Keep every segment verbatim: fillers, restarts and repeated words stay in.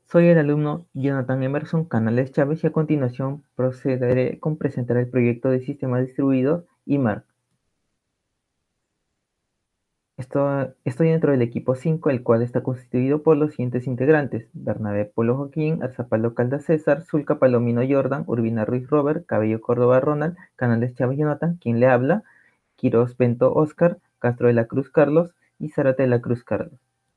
Soy el alumno Jonathan Emerson Canales Chávez y a continuación procederé con presentar el proyecto de Sistemas Distribuidos I M A R C. Esto, estoy dentro del equipo cinco, el cual está constituido por los siguientes integrantes: Bernabé Polo Joaquín, Arzapalo Caldas César, Zulca Palomino Jordan, Urbina Ruiz Robert, Cabello Córdoba Ronald, Canales Chávez Jonathan, quien le habla, Quiroz Bento Oscar, Castro de la Cruz Carlos y Zárate de la Cruz Carlos.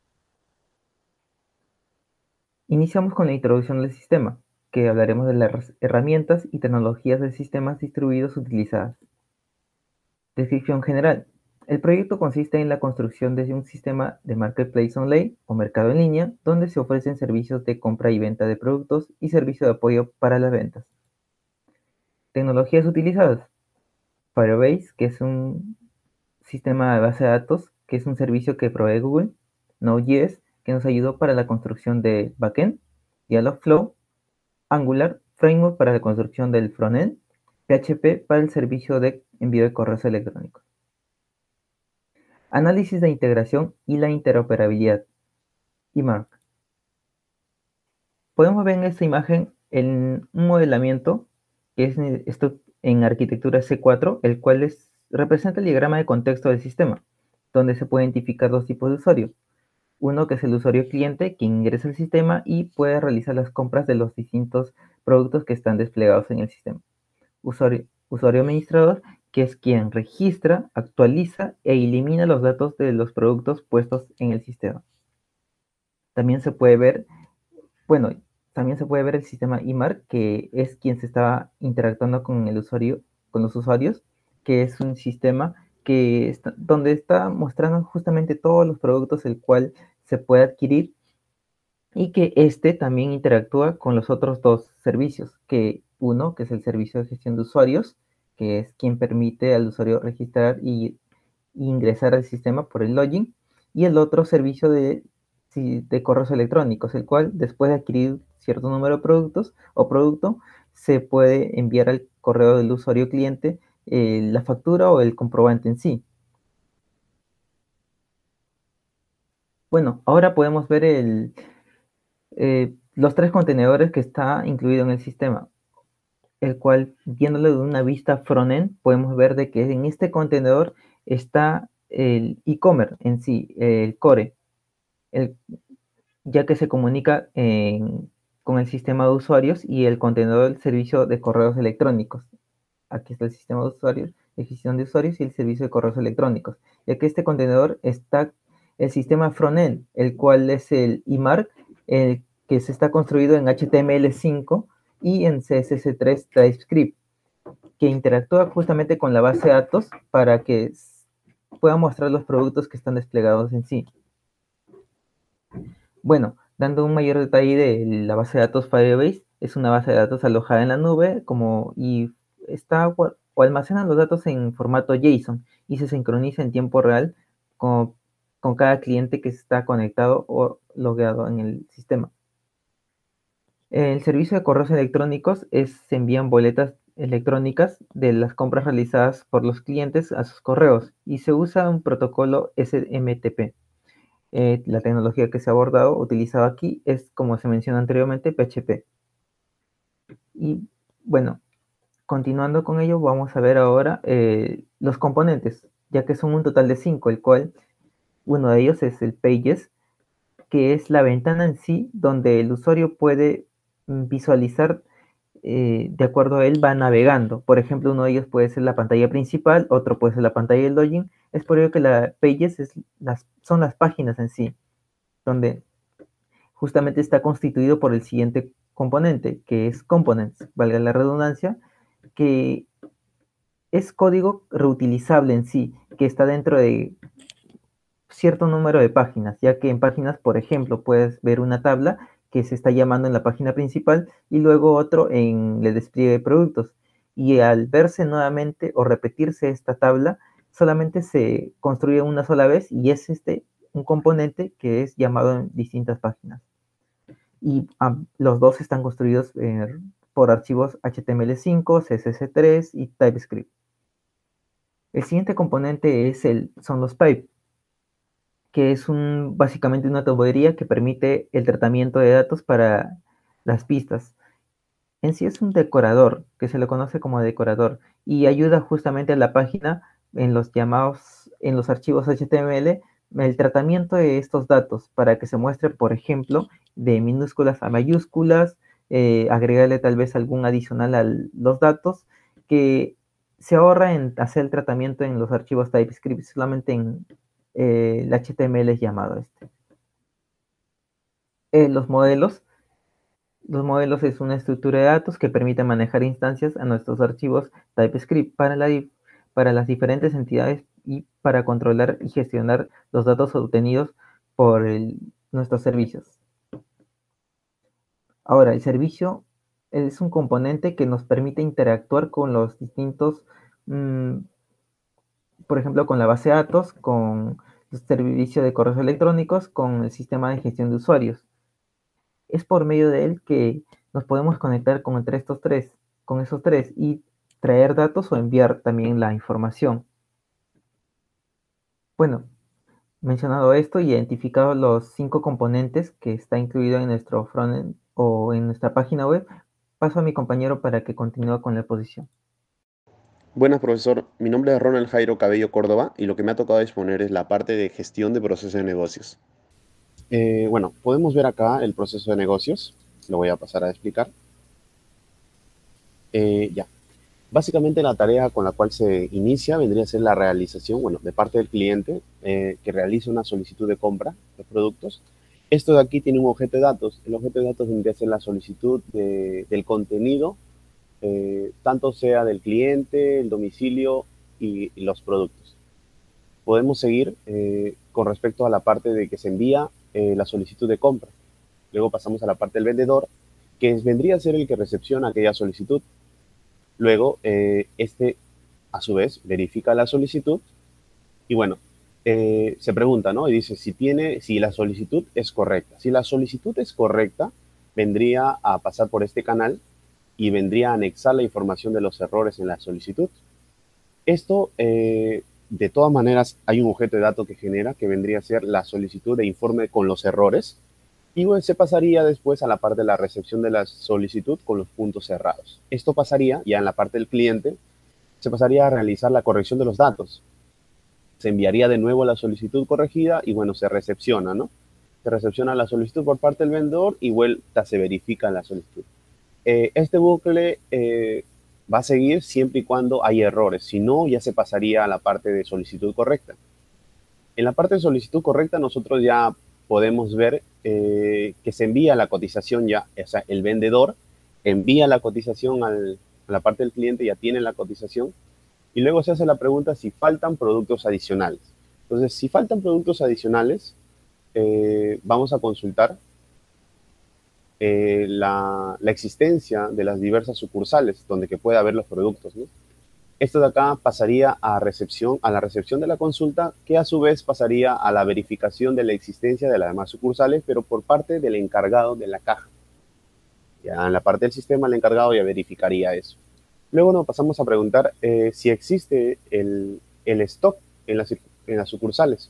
Iniciamos con la introducción del sistema, que hablaremos de las herramientas y tecnologías de sistemas distribuidos utilizadas. Descripción general. El proyecto consiste en la construcción de un sistema de marketplace online o mercado en línea, donde se ofrecen servicios de compra y venta de productos y servicio de apoyo para las ventas. Tecnologías utilizadas. Firebase, que es un sistema de base de datos, que es un servicio que provee Google. Node.js, que nos ayudó para la construcción de backend. Dialogflow. Angular, framework para la construcción del frontend. P H P para el servicio de envío de correos electrónicos. Análisis de integración y la interoperabilidad. I M A R C. Podemos ver en esta imagen el, un modelamiento que es esto en arquitectura C cuatro, el cual es, representa el diagrama de contexto del sistema, donde se puede identificar dos tipos de usuarios. Uno que es el usuario cliente, que ingresa al sistema y puede realizar las compras de los distintos productos que están desplegados en el sistema. Usuario, usuario administrador, que es quien registra, actualiza e elimina los datos de los productos puestos en el sistema. También se puede ver, bueno, también se puede ver el sistema I M A R C, que es quien se está interactuando con el usuario, con los usuarios, que es un sistema que está, donde está mostrando justamente todos los productos el cual se puede adquirir y que este también interactúa con los otros dos servicios, que uno, que es el servicio de gestión de usuarios, que es quien permite al usuario registrar y, y ingresar al sistema por el login, y el otro servicio de, de correos electrónicos, el cual después de adquirir cierto número de productos o producto, se puede enviar al correo del usuario cliente eh, la factura o el comprobante en sí. Bueno, ahora podemos ver el, eh, los tres contenedores que está incluido en el sistema, el cual, viéndolo de una vista frontend, podemos ver de que en este contenedor está el e-commerce en sí, el core, el, ya que se comunica en, con el sistema de usuarios y el contenedor del servicio de correos electrónicos. Aquí está el sistema de usuarios, de gestión de usuarios y el servicio de correos electrónicos, ya que este contenedor está el sistema frontend, el cual es el I M A R C, el que se está construido en H T M L cinco y en C S S tres TypeScript, que interactúa justamente con la base de datos para que pueda mostrar los productos que están desplegados en sí. Bueno, dando un mayor detalle de la base de datos Firebase, es una base de datos alojada en la nube como, y está o almacena los datos en formato JSON y se sincroniza en tiempo real con, con cada cliente que está conectado o logueado en el sistema. El servicio de correos electrónicos es, se envían boletas electrónicas de las compras realizadas por los clientes a sus correos y se usa un protocolo S M T P. Eh, la tecnología que se ha abordado, utilizado aquí, es, como se mencionó anteriormente, P H P. Y bueno, continuando con ello, vamos a ver ahora eh, los componentes, ya que son un total de cinco, el cual uno de ellos es el Pages, que es la ventana en sí donde el usuario puede visualizar eh, de acuerdo a él va navegando. Por ejemplo, uno de ellos puede ser la pantalla principal, otro puede ser la pantalla del login. Es por ello que la Pages es las, son las páginas en sí, donde justamente está constituido por el siguiente componente, que es Components, valga la redundancia, que es código reutilizable en sí, que está dentro de cierto número de páginas, ya que en páginas, por ejemplo, puedes ver una tabla que se está llamando en la página principal y luego otro en el despliegue de productos. Y al verse nuevamente o repetirse esta tabla, solamente se construye una sola vez y es este un componente que es llamado en distintas páginas. Y um, los dos están construidos eh, por archivos H T M L cinco, C S S tres y TypeScript. El siguiente componente es el, son los pipes, que es un, básicamente una tubería que permite el tratamiento de datos para las pistas. En sí es un decorador, que se lo conoce como decorador, y ayuda justamente a la página en los llamados, en los archivos H T M L, el tratamiento de estos datos para que se muestre, por ejemplo, de minúsculas a mayúsculas, eh, agregarle tal vez algún adicional a los datos, que se ahorra en hacer el tratamiento en los archivos TypeScript, solamente en eh, el H T M L es llamado este. Eh, los modelos Los modelos es una estructura de datos que permite manejar instancias a nuestros archivos TypeScript para, la, para las diferentes entidades y para controlar y gestionar los datos obtenidos por el, nuestros servicios. Ahora, el servicio es un componente que nos permite interactuar con los distintos, mmm, por ejemplo, con la base de datos, con el servicio de correos electrónicos, con el sistema de gestión de usuarios. Es por medio de él que nos podemos conectar con entre estos tres, con esos tres y traer datos o enviar también la información. Bueno, mencionado esto y identificado los cinco componentes que está incluido en nuestro frontend o en nuestra página web, paso a mi compañero para que continúe con la exposición. Buenas, profesor. Mi nombre es Ronald Jairo Cabello Córdoba y lo que me ha tocado exponer es la parte de gestión de procesos de negocios. Eh, bueno, podemos ver acá el proceso de negocios. Lo voy a pasar a explicar. Eh, ya. Básicamente la tarea con la cual se inicia vendría a ser la realización, bueno, de parte del cliente eh, que realiza una solicitud de compra de productos. Esto de aquí tiene un objeto de datos. El objeto de datos vendría a ser la solicitud de, del contenido, eh, tanto sea del cliente, el domicilio y, y los productos. Podemos seguir eh, con respecto a la parte de que se envía eh, la solicitud de compra. Luego pasamos a la parte del vendedor, que es, vendría a ser el que recepciona aquella solicitud. Luego, eh, este, a su vez, verifica la solicitud y, bueno, eh, se pregunta, ¿no? Y dice si, tiene, si la solicitud es correcta. Si la solicitud es correcta, vendría a pasar por este canal y vendría a anexar la información de los errores en la solicitud. Esto, eh, de todas maneras, hay un objeto de datos que genera, que vendría a ser la solicitud de informe con los errores, y bueno, se pasaría después a la parte de la recepción de la solicitud con los puntos cerrados. Esto pasaría, ya en la parte del cliente, se pasaría a realizar la corrección de los datos. Se enviaría de nuevo la solicitud corregida y, bueno, se recepciona, ¿no? Se recepciona la solicitud por parte del vendedor y vuelta se verifica la solicitud. Eh, este bucle eh, va a seguir siempre y cuando hay errores. Si no, ya se pasaría a la parte de solicitud correcta. En la parte de solicitud correcta nosotros ya podemos ver eh, que se envía la cotización ya, o sea, el vendedor envía la cotización al, a la parte del cliente, ya tiene la cotización, y luego se hace la pregunta si faltan productos adicionales. Entonces, si faltan productos adicionales, eh, vamos a consultar eh, la, la existencia de las diversas sucursales donde que pueda haber los productos, ¿no? Esto de acá pasaría a, recepción, a la recepción de la consulta, que a su vez pasaría a la verificación de la existencia de las demás sucursales, pero por parte del encargado de la caja. Ya en la parte del sistema, el encargado ya verificaría eso. Luego nos pasamos a preguntar eh, si existe el, el stock en las, en las sucursales.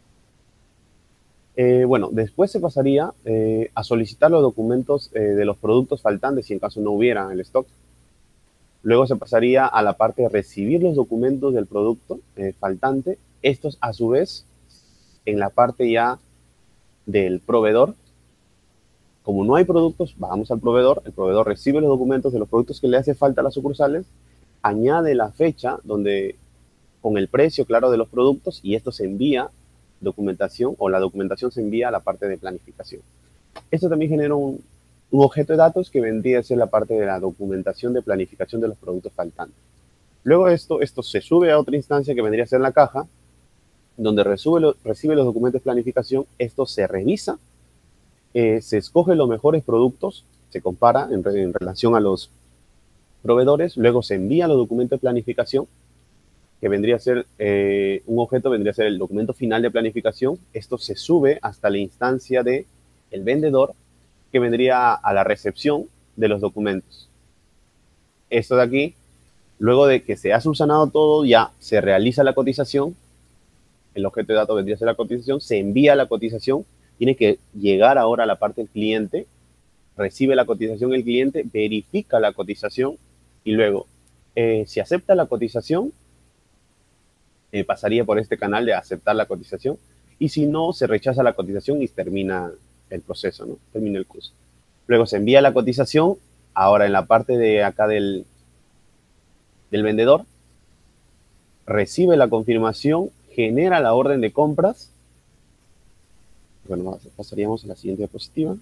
Eh, bueno, después se pasaría eh, a solicitar los documentos eh, de los productos faltantes, si en caso no hubiera el stock. Luego se pasaría a la parte de recibir los documentos del producto eh, faltante. Estos, a su vez, en la parte ya del proveedor, como no hay productos, vamos al proveedor, el proveedor recibe los documentos de los productos que le hace falta a las sucursales, añade la fecha donde, con el precio, claro, de los productos, y esto se envía documentación, o la documentación se envía a la parte de planificación. Esto también genera un, un objeto de datos que vendría a ser la parte de la documentación de planificación de los productos faltantes. Luego de esto, esto se sube a otra instancia que vendría a ser la caja, donde recibe, lo, recibe los documentos de planificación. Esto se revisa, eh, se escoge los mejores productos, se compara en, en relación a los proveedores, luego se envía los documentos de planificación, que vendría a ser eh, un objeto, vendría a ser el documento final de planificación. Esto se sube hasta la instancia de el vendedor, que vendría a la recepción de los documentos. Esto de aquí, luego de que se ha subsanado todo, ya se realiza la cotización. el objeto de datos vendría a ser la cotización, se envía la cotización, tiene que llegar ahora a la parte del cliente, recibe la cotización el cliente, verifica la cotización y luego, eh, si acepta la cotización, eh, pasaría por este canal de aceptar la cotización, y si no, se rechaza la cotización y termina el proceso, ¿no? Termina el curso. Luego se envía la cotización, ahora en la parte de acá del, del vendedor, recibe la confirmación, genera la orden de compras. Bueno, pasaríamos a la siguiente diapositiva.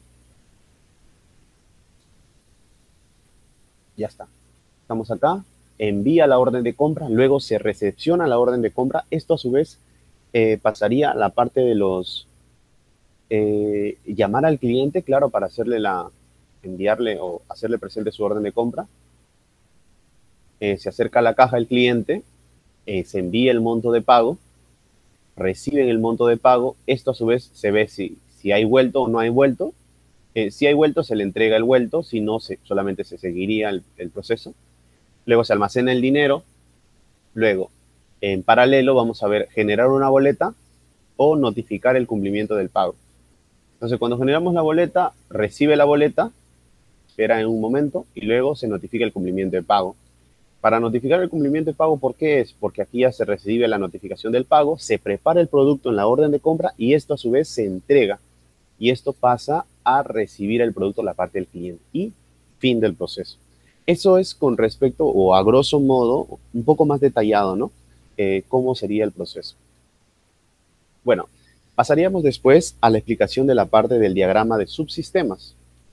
Ya está. Estamos acá, envía la orden de compra, luego se recepciona la orden de compra. Esto a su vez eh, pasaría a la parte de los eh, llamar al cliente, claro, para hacerle la, enviarle o hacerle presente su orden de compra. Eh, se acerca a la caja el cliente, eh, se envía el monto de pago, reciben el monto de pago. Esto a su vez se ve si, si hay vuelto o no hay vuelto. Eh, si hay vuelto, se le entrega el vuelto, si no, se, solamente se seguiría el, el proceso. Luego se almacena el dinero. Luego, en paralelo, vamos a ver generar una boleta o notificar el cumplimiento del pago. Entonces, cuando generamos la boleta, recibe la boleta, espera en un momento y luego se notifica el cumplimiento de pago. Para notificar el cumplimiento de pago, ¿por qué es? Porque aquí ya se recibe la notificación del pago, se prepara el producto en la orden de compra y esto a su vez se entrega. Y esto pasa a recibir el producto la parte del cliente y fin del proceso. Eso es con respecto, o a grosso modo, un poco más detallado, ¿no? Eh, ¿Cómo sería el proceso? Bueno, pasaríamos después a la explicación de la parte del diagrama de subsistemas.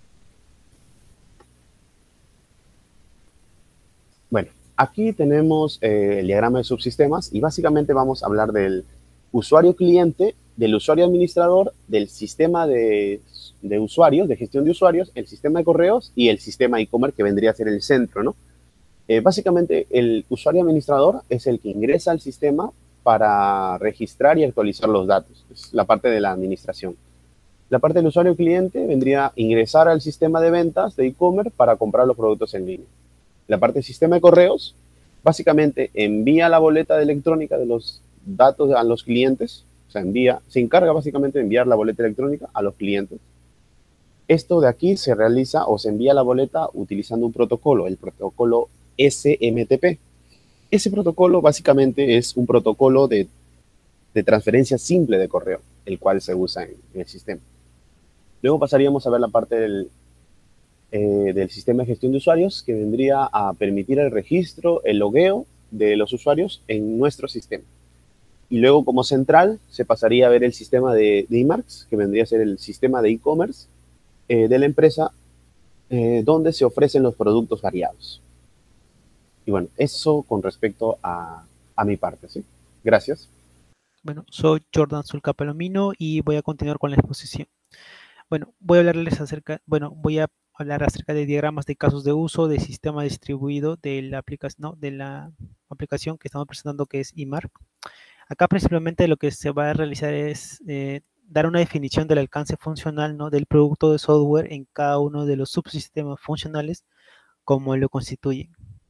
Bueno, aquí tenemos eh, el diagrama de subsistemas y básicamente vamos a hablar del usuario cliente, del usuario administrador, del sistema de, de usuarios, de gestión de usuarios, el sistema de correos y el sistema e-commerce que vendría a ser el centro, ¿no? Eh, básicamente el usuario administrador es el que ingresa al sistema para registrar y actualizar los datos, es la parte de la administración. La parte del usuario cliente vendría a ingresar al sistema de ventas de e-commerce para comprar los productos en línea. La parte del sistema de correos, básicamente envía la boleta electrónica de los datos a los clientes, o sea, envía, se encarga básicamente de enviar la boleta electrónica a los clientes. Esto de aquí se realiza o se envía la boleta utilizando un protocolo, el protocolo S M T P. Ese protocolo básicamente es un protocolo de, de transferencia simple de correo, el cual se usa en, en el sistema. Luego pasaríamos a ver la parte del, eh, del sistema de gestión de usuarios, que vendría a permitir el registro, el logueo de los usuarios en nuestro sistema. Y luego como central se pasaría a ver el sistema de, de e-marks, que vendría a ser el sistema de e-commerce eh, de la empresa, eh, donde se ofrecen los productos variados. Y bueno, eso con respecto a, a mi parte, ¿sí? Gracias. Bueno, soy Jordan Zulca Palomino y voy a continuar con la exposición. Bueno, voy a hablarles acerca, bueno, voy a hablar acerca de diagramas de casos de uso de sistema distribuido de la aplicación, no, de la aplicación que estamos presentando, que es eMark. Acá principalmente lo que se va a realizar es eh, dar una definición del alcance funcional, ¿no?, del producto de software en cada uno de los subsistemas funcionales, como lo constituyen.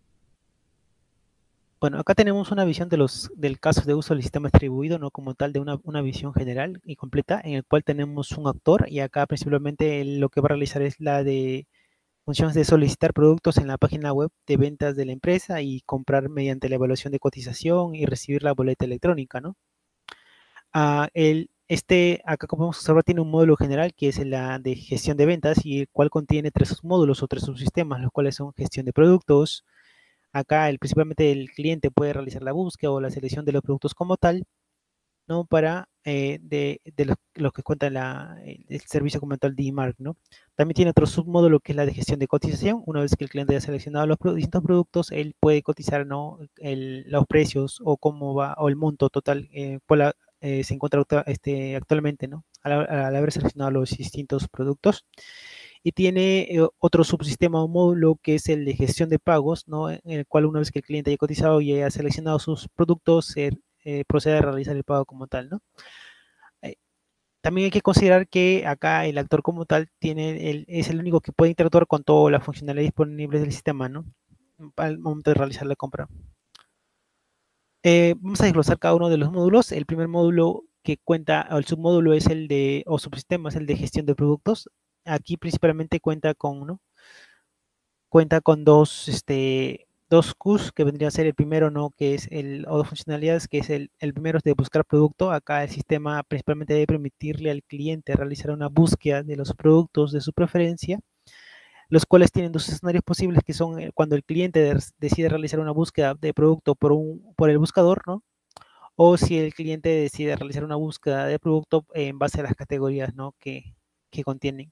Bueno, acá tenemos una visión de los, del caso de uso del sistema distribuido, no como tal, de una, una visión general y completa, en el cual tenemos un actor, y acá principalmente lo que va a realizar es la de funciones de solicitar productos en la página web de ventas de la empresa y comprar mediante la evaluación de cotización y recibir la boleta electrónica, ¿no? Uh, el, este, acá como podemos observar, tiene un módulo general que es la de gestión de ventas, y el cual contiene tres módulos o tres subsistemas, los cuales son gestión de productos. Acá el, principalmente el cliente puede realizar la búsqueda o la selección de los productos como tal, ¿no?, para eh, de, de los, los que cuentan la, el, el servicio como tal de eMark, ¿no? También tiene otro submódulo que es la de gestión de cotización. Una vez que el cliente haya seleccionado los distintos productos, él puede cotizar, ¿no?, el, los precios o cómo va, o el monto total eh, por la, eh, se encuentra este, actualmente, ¿no?, al, al haber seleccionado los distintos productos. Y tiene eh, otro subsistema o módulo que es el de gestión de pagos, ¿no?, en el cual una vez que el cliente haya cotizado y haya seleccionado sus productos, eh, eh, procede a realizar el pago como tal, ¿no? Eh, también hay que considerar que acá el actor como tal tiene el, es el único que puede interactuar con todas las funcionalidades disponibles del sistema, ¿no?, al momento de realizar la compra. Eh, vamos a desglosar cada uno de los módulos. El primer módulo que cuenta, o el submódulo es el de, o subsistema es el de gestión de productos. Aquí principalmente cuenta con, ¿no? Cuenta con dos, este, dos Q s que vendría a ser el primero, ¿no? Que es el, o dos funcionalidades, que es el, el primero es de buscar producto. Acá el sistema principalmente debe permitirle al cliente realizar una búsqueda de los productos de su preferencia, los cuales tienen dos escenarios posibles, que son eh, cuando el cliente de, decide realizar una búsqueda de producto por, un, por el buscador, ¿no? O si el cliente decide realizar una búsqueda de producto en base a las categorías, ¿no? que, que contienen.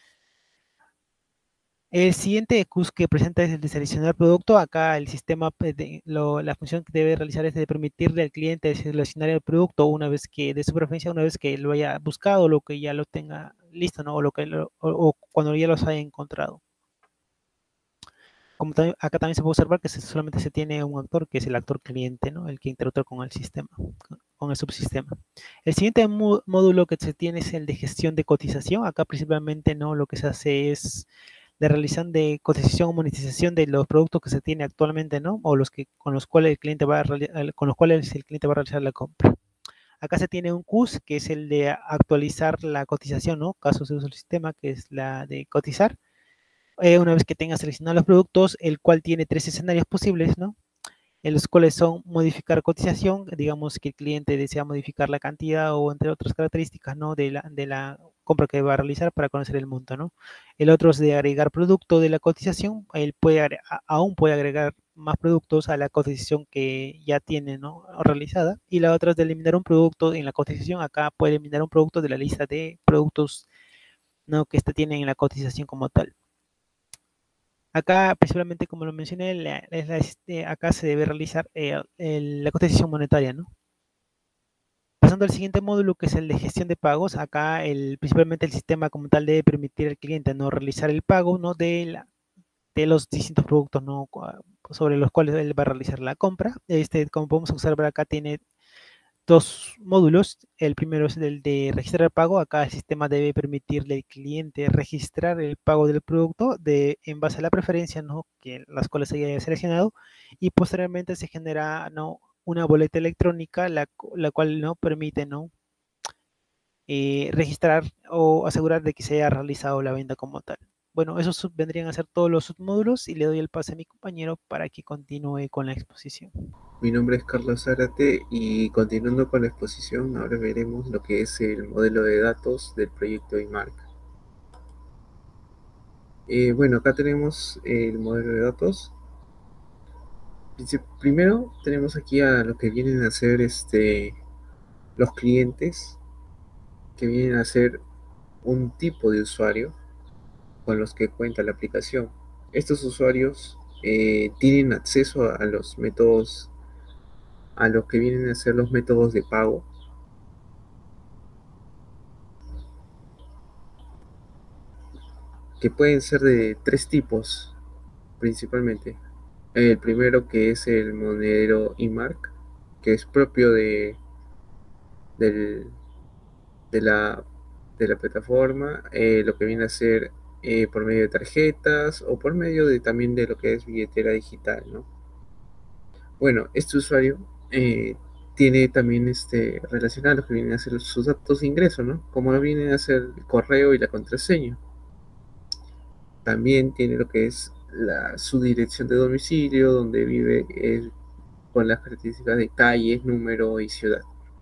El siguiente Q S que presenta es el de seleccionar producto. Acá el sistema, de, lo, la función que debe realizar es de permitirle al cliente seleccionar el producto una vez que, de su preferencia, una vez que lo haya buscado, o lo que ya lo tenga listo, ¿no? O, lo que lo, o, o cuando ya los haya encontrado. Como también, acá también se puede observar que se, solamente se tiene un actor, que es el actor cliente, ¿no? El que interactúa con el sistema, con, con el subsistema. El siguiente módulo que se tiene es el de gestión de cotización. Acá principalmente, ¿no? Lo que se hace es de realizar de cotización o monetización de los productos que se tiene actualmente, ¿no? O los que con los cuales el cliente va a con los cuales el cliente va a realizar la compra. Acá se tiene un Q S que es el de actualizar la cotización, ¿no? Casos de uso del sistema, que es la de cotizar. Eh, una vez que tenga seleccionado los productos, el cual tiene tres escenarios posibles, ¿no? En los cuales son modificar cotización, digamos que el cliente desea modificar la cantidad o entre otras características, ¿no? De la, de la compra que va a realizar para conocer el monto, ¿no? El otro es de agregar producto de la cotización, él puede, aún puede agregar más productos a la cotización que ya tiene, ¿no? Realizada. Y la otra es de eliminar un producto en la cotización, acá puede eliminar un producto de la lista de productos, ¿no? Que este tiene en la cotización como tal. Acá, principalmente, como lo mencioné, la, la, este, acá se debe realizar eh, el, la cotización monetaria, ¿no? Pasando al siguiente módulo, que es el de gestión de pagos, acá el, principalmente el sistema como tal debe permitir al cliente no realizar el pago, ¿no? De, la, de los distintos productos, ¿no? Sobre los cuales él va a realizar la compra. Este, como podemos observar acá, tiene dos módulos. El primero es el de registrar el pago. Acá el sistema debe permitirle al cliente registrar el pago del producto de, en base a la preferencia, ¿no? Que las cuales haya seleccionado, y posteriormente se genera, ¿no? Una boleta electrónica, la, la cual no permite, ¿no? Eh, registrar o asegurar de que se haya realizado la venta como tal. Bueno, esos vendrían a ser todos los submódulos y le doy el pase a mi compañero para que continúe con la exposición. Mi nombre es Carlos Zárate y continuando con la exposición, ahora veremos lo que es el modelo de datos del proyecto iMark. Eh, bueno, acá tenemos el modelo de datos. Primero tenemos aquí a lo que vienen a ser este, los clientes, que vienen a ser un tipo de usuario con los que cuenta la aplicación. Estos usuarios eh, tienen acceso a, a los métodos, a lo que vienen a ser los métodos de pago, que pueden ser de tres tipos principalmente. El primero, que es el monedero iMark, que es propio de, del, de, la, de la plataforma, eh, lo que viene a ser eh, por medio de tarjetas o por medio de también de lo que es billetera digital, ¿no? Bueno, este usuario eh, tiene también este, relacionado lo que vienen a ser sus datos de ingreso, ¿no? Como vienen a ser el correo y la contraseña. También tiene lo que es la, su dirección de domicilio, donde vive eh, con las características de calles, número y ciudad.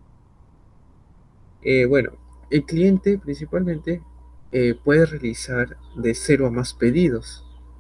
Eh, bueno, el cliente principalmente eh, puede realizar de cero a más pedidos.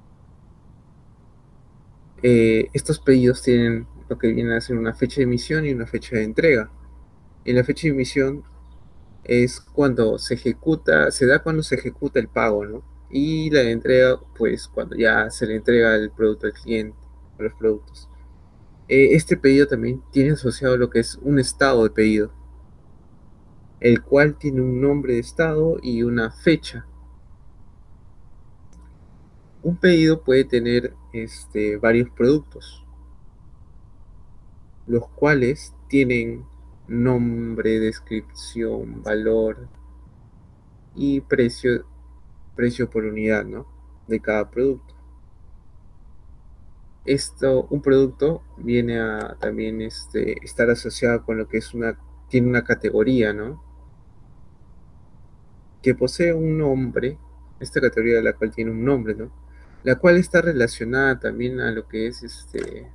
Eh, estos pedidos tienen lo que viene a ser una fecha de emisión y una fecha de entrega. En la fecha de emisión es cuando se ejecuta, se da cuando se ejecuta el pago, ¿no? Y la entrega, pues cuando ya se le entrega el producto al cliente, o los productos. Eh, este pedido también tiene asociado lo que es un estado de pedido, el cual tiene un nombre de estado y una fecha. Un pedido puede tener este, varios productos, los cuales tienen nombre, descripción, valor y precio, precio por unidad, ¿no? De cada producto. esto, un producto viene a también este, estar asociado con lo que es una, tiene una categoría, ¿no? Que posee un nombre, esta categoría de la cual tiene un nombre, ¿no? La cual está relacionada también a lo que es este,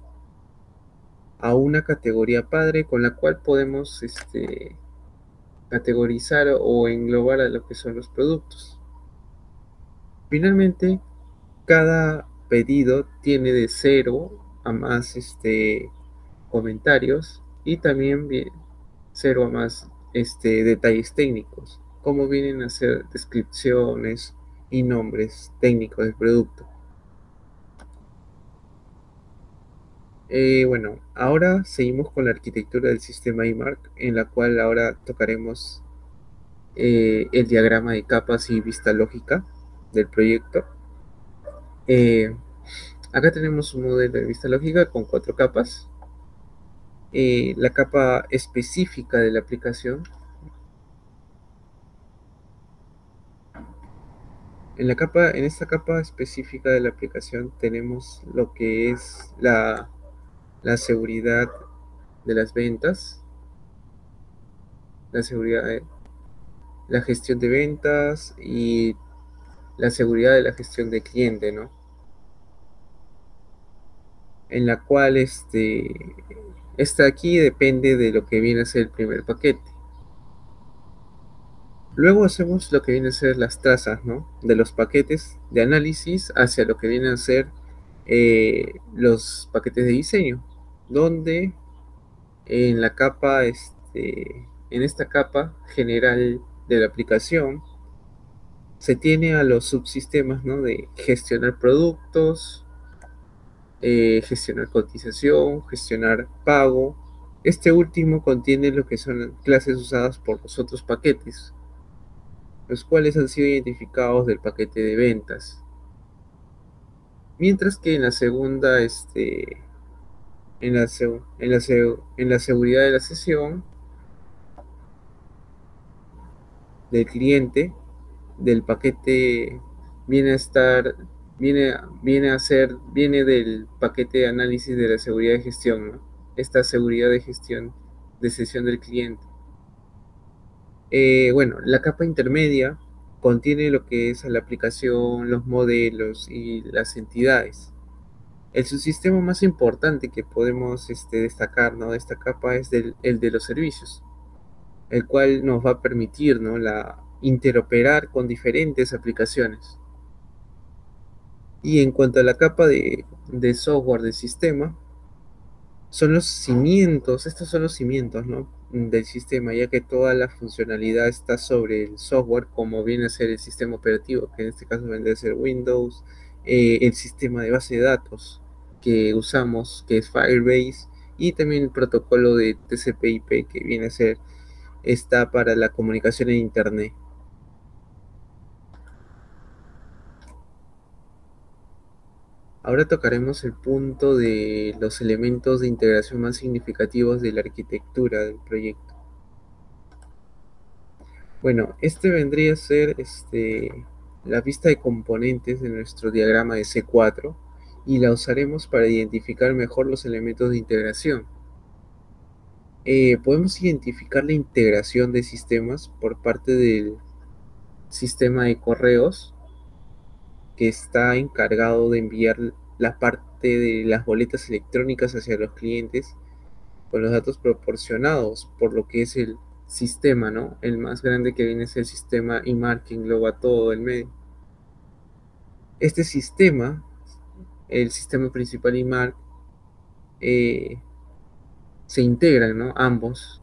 a una categoría padre con la cual podemos este, categorizar o englobar a lo que son los productos. Finalmente, cada pedido tiene de cero a más este, comentarios y también cero a más este, detalles técnicos, como vienen a ser descripciones y nombres técnicos del producto. Eh, bueno, ahora seguimos con la arquitectura del sistema I MARC, en la cual ahora tocaremos eh, el diagrama de capas y vista lógica del proyecto. Eh, acá tenemos un modelo de vista lógica con cuatro capas. Eh, la capa específica de la aplicación. En la capa, en esta capa específica de la aplicación tenemos lo que es la, la seguridad de las ventas, la seguridad de la gestión de ventas y la seguridad de la gestión de cliente, ¿no? En la cual este, esta aquí depende de lo que viene a ser el primer paquete. Luego hacemos lo que viene a ser las trazas, ¿no? De los paquetes de análisis hacia lo que viene a ser eh, los paquetes de diseño, donde en la capa, este, en esta capa general de la aplicación, se tiene a los subsistemas, ¿no? De gestionar productos, eh, gestionar cotización, gestionar pago. Este último contiene lo que son clases usadas por los otros paquetes, los cuales han sido identificados del paquete de ventas. Mientras que en la segunda, este, en la, en la, en la seguridad de la sesión del cliente, del paquete, viene a estar, viene, viene a ser, viene del paquete de análisis de la seguridad de gestión, ¿no? Esta seguridad de gestión de sesión del cliente. Eh, bueno, la capa intermedia contiene lo que es la aplicación, los modelos y las entidades. El subsistema más importante que podemos este, destacar, ¿no? de esta capa es del, el de los servicios, el cual nos va a permitir, ¿no? la interoperar con diferentes aplicaciones. Y en cuanto a la capa de, de software del sistema, son los cimientos, estos son los cimientos, ¿no? del sistema, ya que toda la funcionalidad está sobre el software, como viene a ser el sistema operativo, que en este caso vendría a ser Windows, eh, el sistema de base de datos que usamos, que es Firebase, y también el protocolo de T C P I P, que viene a ser, está para la comunicación en Internet. Ahora tocaremos el punto de los elementos de integración más significativos de la arquitectura del proyecto. Bueno, este vendría a ser este, la vista de componentes de nuestro diagrama de C cuatro y la usaremos para identificar mejor los elementos de integración. Eh, podemos identificar la integración de sistemas por parte del sistema de correos, que está encargado de enviar la parte de las boletas electrónicas hacia los clientes con los datos proporcionados por lo que es el sistema, ¿no? El más grande, que viene a ser el sistema I MARC, que engloba todo el medio. Este sistema, el sistema principal I MARC, eh, se integran, ¿no? ambos,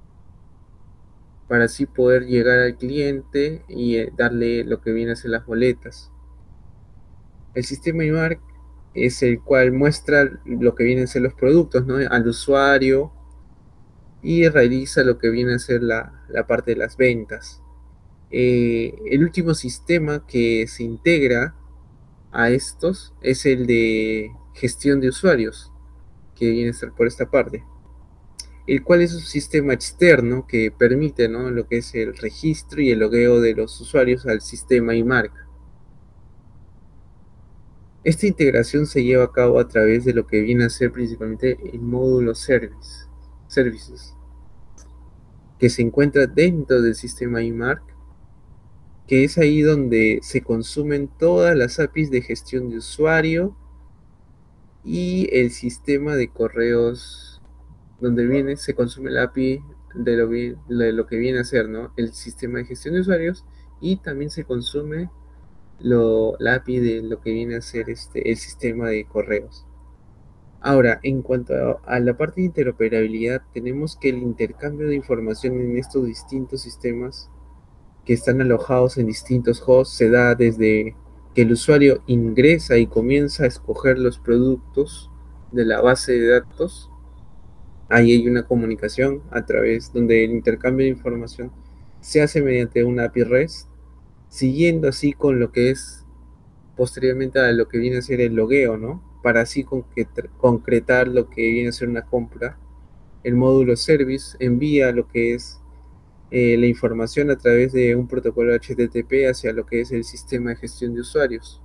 para así poder llegar al cliente y eh, darle lo que viene a ser las boletas. El sistema I MARC es el cual muestra lo que vienen a ser los productos, ¿no? al usuario, y realiza lo que viene a ser la, la parte de las ventas. Eh, el último sistema que se integra a estos es el de gestión de usuarios, que viene a ser por esta parte, el cual es un sistema externo que permite, ¿no? lo que es el registro y el logueo de los usuarios al sistema I MARC. Esta integración se lleva a cabo a través de lo que viene a ser principalmente el módulo service, services, que se encuentra dentro del sistema iMark, que es ahí donde se consumen todas las A P Is de gestión de usuario y el sistema de correos, donde viene, se consume la A P I de lo, de lo que viene a ser, ¿no?, el sistema de gestión de usuarios, y también se consume lo, la A P I de lo que viene a ser este, el sistema de correos. Ahora, en cuanto a, a la parte de interoperabilidad, tenemos que el intercambio de información en estos distintos sistemas que están alojados en distintos hosts se da desde que el usuario ingresa y comienza a escoger los productos de la base de datos. Ahí hay una comunicación a través donde el intercambio de información se hace mediante una A P I REST, siguiendo así con lo que es posteriormente a lo que viene a ser el logueo, ¿no? Para así concretar lo que viene a ser una compra. El módulo service envía lo que es eh, la información a través de un protocolo H T T P hacia lo que es el sistema de gestión de usuarios,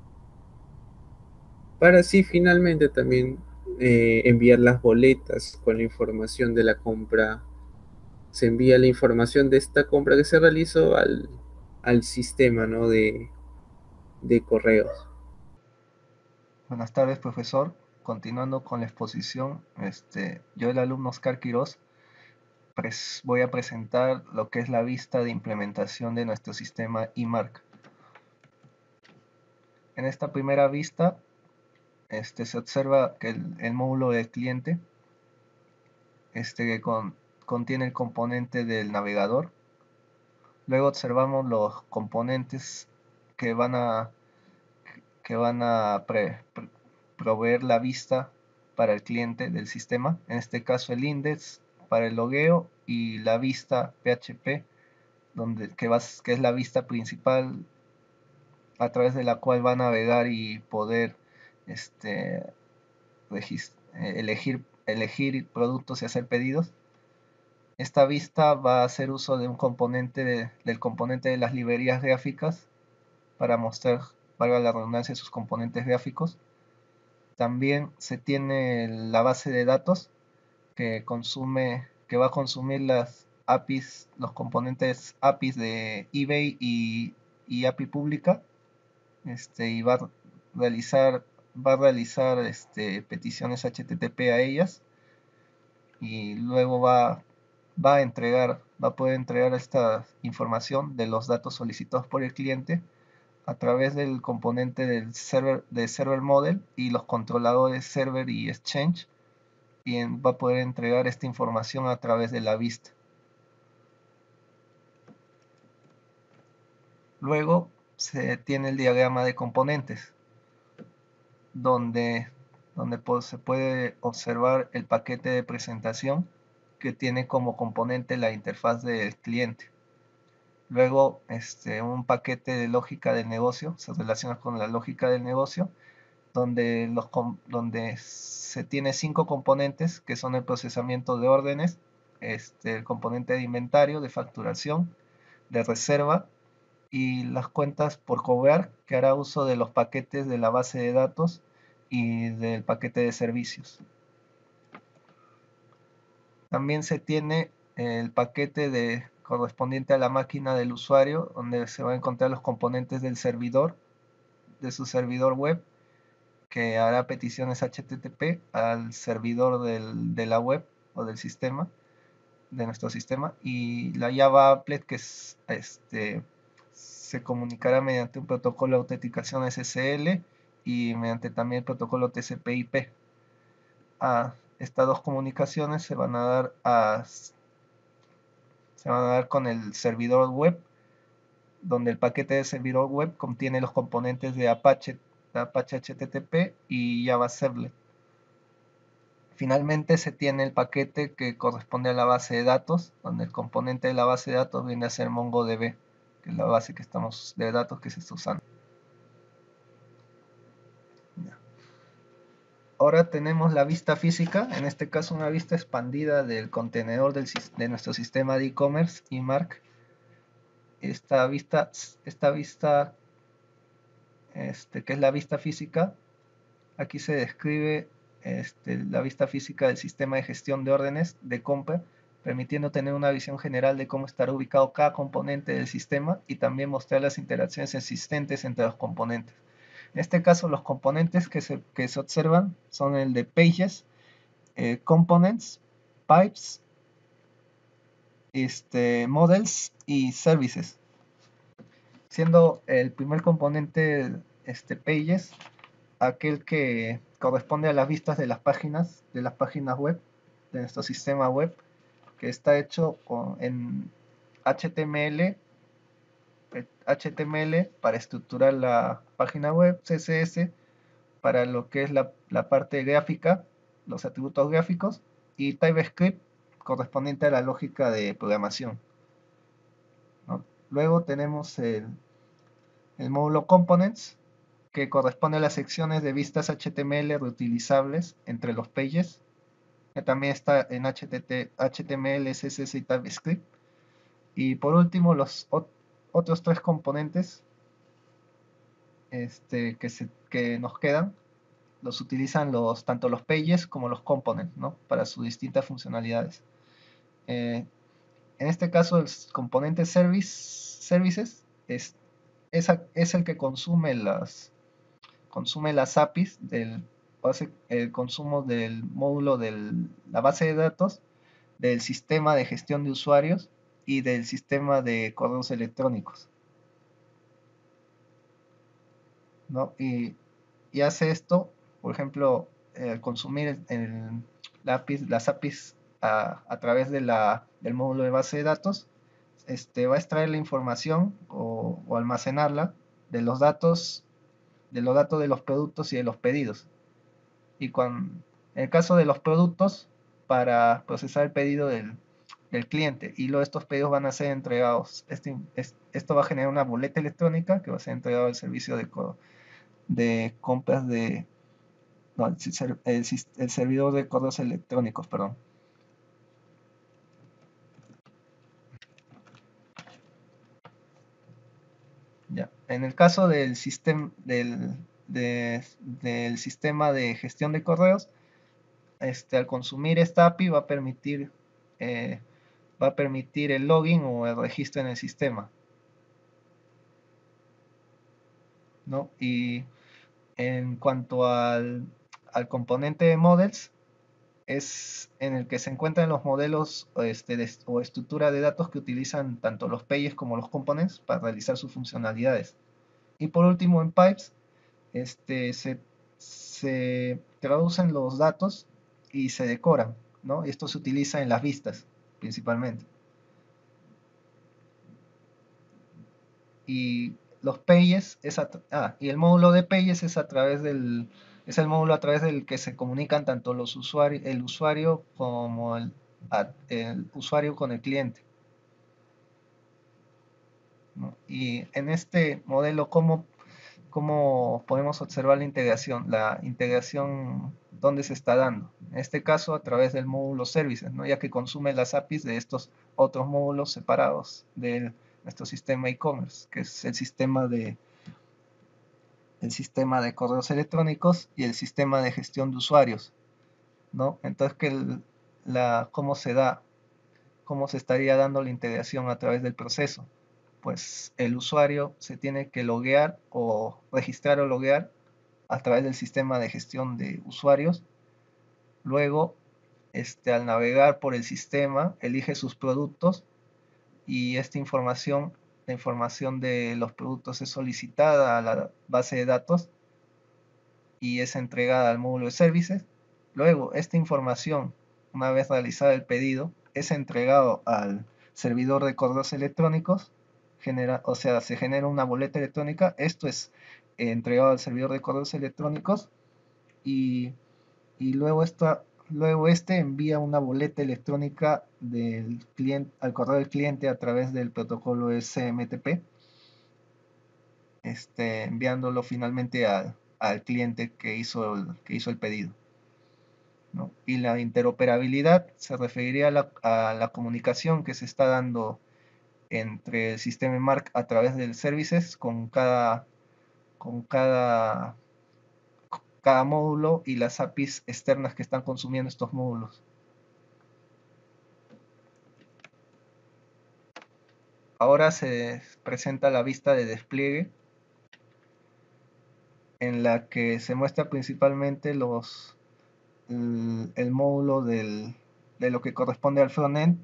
para así finalmente también eh, enviar las boletas con la información de la compra. Se envía la información de esta compra que se realizó al, al sistema, ¿no?, de, de correos. Buenas tardes, profesor. Continuando con la exposición, este, yo, el alumno Oscar Quiroz, pres voy a presentar lo que es la vista de implementación de nuestro sistema iMark. En esta primera vista este, se observa que el, el módulo del cliente este, que con, contiene el componente del navegador. Luego observamos los componentes que van a, que van a pre, pre, proveer la vista para el cliente del sistema. En este caso el index para el logueo y la vista P H P, donde, que, va, que es la vista principal a través de la cual va a navegar y poder este, elegir, elegir productos y hacer pedidos. Esta vista va a hacer uso de un componente de, del componente de las librerías gráficas para mostrar, valga la redundancia, sus componentes gráficos. También se tiene la base de datos que consume, que va a consumir las A P Is, los componentes A P Is de eBay y, y A P I pública, este, y va a realizar, va a realizar este, peticiones H T T P a ellas, y luego va, va a entregar, va a poder entregar esta información de los datos solicitados por el cliente a través del componente del server, de server model y los controladores server y exchange, y va a poder entregar esta información a través de la vista. Luego se tiene el diagrama de componentes, donde, donde se puede observar el paquete de presentación que tiene como componente la interfaz del cliente. Luego este, un paquete de lógica del negocio, se relaciona con la lógica del negocio, donde, los, donde se tiene cinco componentes que son el procesamiento de órdenes, este, el componente de inventario, de facturación, de reserva, y las cuentas por cobrar, que hará uso de los paquetes de la base de datos y del paquete de servicios. También se tiene el paquete de, correspondiente a la máquina del usuario, donde se van a encontrar los componentes del servidor, de su servidor web, que hará peticiones H T T P al servidor del, de la web o del sistema, de nuestro sistema, y la Java Applet, que es, este, se comunicará mediante un protocolo de autenticación S S L y mediante también el protocolo T C P I P. Ah, estas dos comunicaciones se van a dar a, se van a dar con el servidor web, donde el paquete de servidor web contiene los componentes de Apache, de Apache H T T P y Java Servlet. Finalmente se tiene el paquete que corresponde a la base de datos, donde el componente de la base de datos viene a ser MongoDB, que es la base que estamos, de datos que se está usando. Ahora tenemos la vista física, en este caso una vista expandida del contenedor del, de nuestro sistema de e-commerce, iMark. Esta vista, esta vista este, que es la vista física. Aquí se describe este, la vista física del sistema de gestión de órdenes de compra, permitiendo tener una visión general de cómo estará ubicado cada componente del sistema y también mostrar las interacciones existentes entre los componentes. En este caso, los componentes que se, que se observan son el de Pages, eh, Components, Pipes, este, Models y Services. Siendo el primer componente este, Pages, aquel que corresponde a las vistas de las páginas, de las páginas web, de nuestro sistema web, que está hecho con, en H T M L, H T M L para estructurar la página web, C S S para lo que es la, la parte gráfica, los atributos gráficos, y TypeScript correspondiente a la lógica de programación, ¿no? Luego tenemos el, el módulo Components, que corresponde a las secciones de vistas H T M L reutilizables entre los pages, que también está en H T M L, C S S y TypeScript. Y por último, los otros tres componentes este, que, se, que nos quedan, los utilizan los, tanto los pages como los components, ¿no? Para sus distintas funcionalidades. Eh, en este caso, el componente service, services es, es, es el que consume las, consume las A P Is, del, hace el consumo del módulo de la base de datos, del sistema de gestión de usuarios y del sistema de correos electrónicos, ¿no? Y, y hace esto, por ejemplo, eh, consumir el, la A P I, las A P Is a, a través de la, del módulo de base de datos, este, va a extraer la información o, o almacenarla de los datos, de los datos de los productos y de los pedidos. Y cuando, en el caso de los productos, para procesar el pedido del, del cliente, y luego estos pedidos van a ser entregados. Este, es, esto va a generar una boleta electrónica que va a ser entregado al servicio de, de compras de no, el, el, el servidor de correos electrónicos, perdón. Ya. En el caso del sistema del, de, del sistema de gestión de correos, este, al consumir esta A P I va a permitir eh, va a permitir el login o el registro en el sistema, ¿no? Y en cuanto al, al componente de models, es en el que se encuentran los modelos este, de, o estructura de datos que utilizan tanto los pages como los components para realizar sus funcionalidades. Y por último, en pipes este, se, se traducen los datos y se decoran, ¿no? Esto se utiliza en las vistas principalmente. Y los pages es a, ah, y el módulo de pages es a través del es el módulo a través del que se comunican tanto los usuarios, el usuario como el, el usuario con el cliente, ¿no? Y en este modelo, ¿cómo, cómo podemos observar la integración? La integración, ¿dónde se está dando? En este caso, a través del módulo services, ¿no? Ya que consume las A P Is de estos otros módulos separados de nuestro sistema e-commerce, que es el sistema de el sistema de correos electrónicos y el sistema de gestión de usuarios, ¿no? Entonces, que el, la, ¿cómo se da? ¿Cómo se estaría dando la integración a través del proceso? Pues el usuario se tiene que loguear o registrar o loguear a través del sistema de gestión de usuarios. Luego, este, al navegar por el sistema, elige sus productos y esta información la información de los productos es solicitada a la base de datos y es entregada al módulo de services. Luego, esta información, una vez realizado el pedido, es entregado al servidor de correos electrónicos, genera, o sea, se genera una boleta electrónica. Esto es eh, entregado al servidor de correos electrónicos y, y luego esta Luego este envía una boleta electrónica del cliente, al correo del cliente a través del protocolo S M T P, este, enviándolo finalmente a, al cliente que hizo el, que hizo el pedido, ¿no? Y la interoperabilidad se referiría a la, a la comunicación que se está dando entre el sistema Mark a través del services con cada, con cada, cada módulo y las A P Is externas que están consumiendo estos módulos. Ahora se presenta la vista de despliegue, en la que se muestra principalmente los, el, el módulo del, de lo que corresponde al frontend,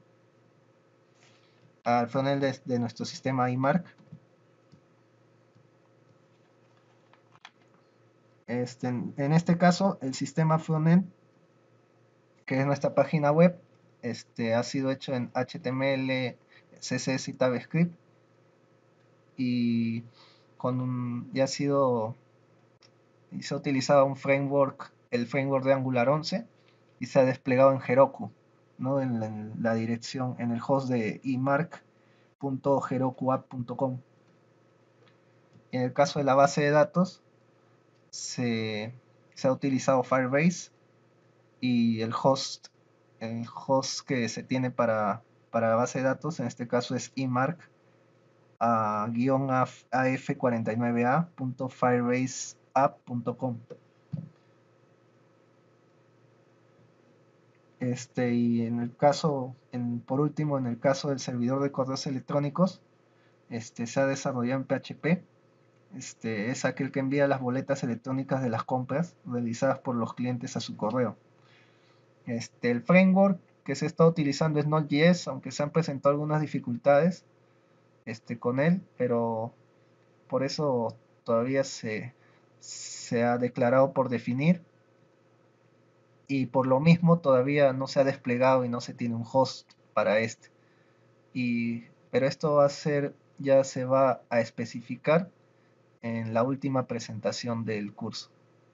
al frontend de, de nuestro sistema iMark. Este, en este caso, el sistema frontend, que es nuestra página web, este, ha sido hecho en H T M L, C S S y JavaScript, y con un, ya ha sido y se ha utilizado un framework, el framework de Angular once, y se ha desplegado en Heroku, ¿no? en, la, en la dirección, en el host de imark punto heroku app punto com. En el caso de la base de datos, se, se ha utilizado Firebase, y el host, el host que se tiene para, para la base de datos, en este caso es imark a guión A F cuarenta y nueve A punto firebase app punto com. Este, y en el caso, en, por último, en el caso del servidor de correos electrónicos, este, se ha desarrollado en P H P. Este, es aquel que envía las boletas electrónicas de las compras realizadas por los clientes a su correo. Este, el framework que se está utilizando es Node.js, aunque se han presentado algunas dificultades este, con él, pero por eso todavía se, se ha declarado por definir, y por lo mismo todavía no se ha desplegado y no se tiene un host para este. Y, pero esto va a ser, ya se va a especificar en la última presentación del curso.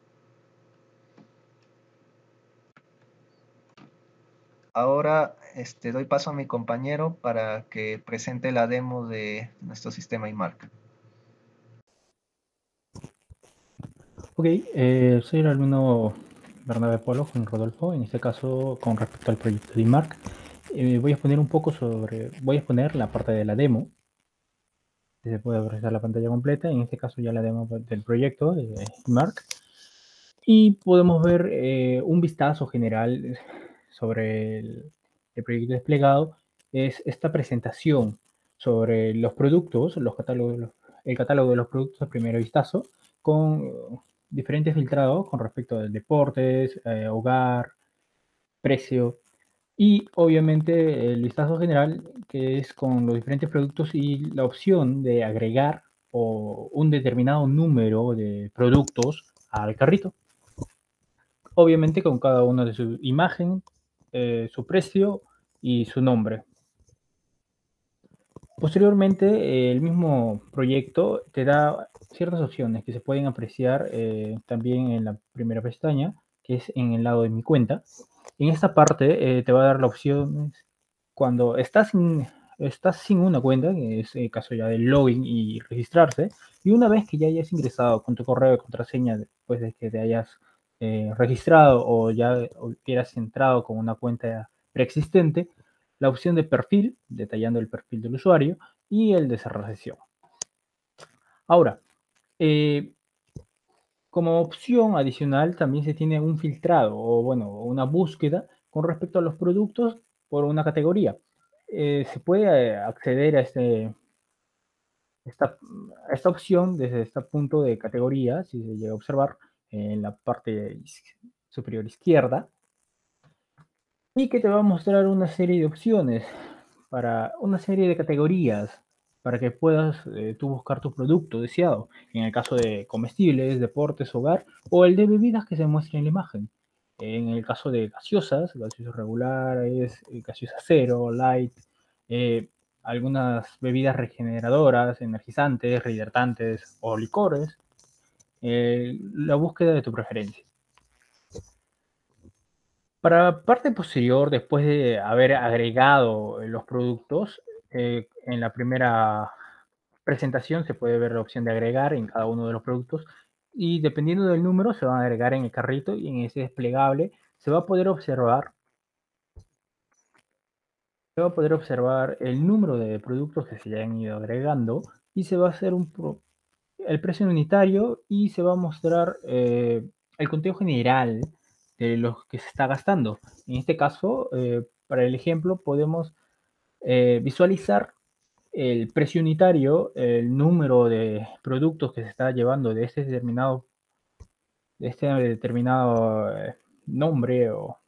Ahora este, doy paso a mi compañero para que presente la demo de nuestro sistema iMark. Ok, eh, soy el alumno Bernabé Polo con Rodolfo, en este caso con respecto al proyecto de iMark. Eh, voy a exponer un poco sobre, voy a exponer la parte de la demo. Se puede apreciar la pantalla completa, en este caso ya la demo del proyecto de iMark. Y podemos ver eh, un vistazo general sobre el, el proyecto desplegado. Es esta presentación sobre los productos, los catálogos, el catálogo de los productos a primer vistazo, con diferentes filtrados con respecto a deportes, eh, hogar, precio, y obviamente el vistazo general, que es con los diferentes productos y la opción de agregar o un determinado número de productos al carrito. Obviamente con cada uno de su imagen, eh, su precio y su nombre. Posteriormente, eh, el mismo proyecto te da ciertas opciones que se pueden apreciar eh, también en la primera pestaña, que es en el lado de mi cuenta. En esta parte eh, te va a dar la opción cuando estás sin, estás sin una cuenta, que es el caso ya del login y registrarse, y una vez que ya hayas ingresado con tu correo de contraseña después de que te hayas eh, registrado o ya hubieras entrado con una cuenta preexistente, la opción de perfil, detallando el perfil del usuario, y el de cerrar sesión. Ahora, eh, como opción adicional también se tiene un filtrado o bueno, una búsqueda con respecto a los productos por una categoría. Eh, se puede acceder a, este, esta, a esta opción desde este punto de categoría, si se llega a observar en la parte superior izquierda, y que te va a mostrar una serie de opciones para una serie de categorías para que puedas eh, tú buscar tu producto deseado, en el caso de comestibles, deportes, hogar, o el de bebidas que se muestra en la imagen. En el caso de gaseosas, gaseosas regulares, eh, gaseosa cero, light, eh, algunas bebidas regeneradoras, energizantes, rehidratantes o licores, eh, la búsqueda de tu preferencia. Para la parte posterior, después de haber agregado los productos, eh, en la primera presentación se puede ver la opción de agregar en cada uno de los productos, y dependiendo del número se van a agregar en el carrito, y en ese desplegable se va a poder observar se va a poder observar el número de productos que se hayan ido agregando, y se va a hacer un pro, el precio unitario y se va a mostrar eh, el conteo general de lo que se está gastando. En este caso, eh, para el ejemplo, podemos eh, visualizar el precio unitario, el número de productos que se está llevando de este determinado, de este determinado eh, nombre o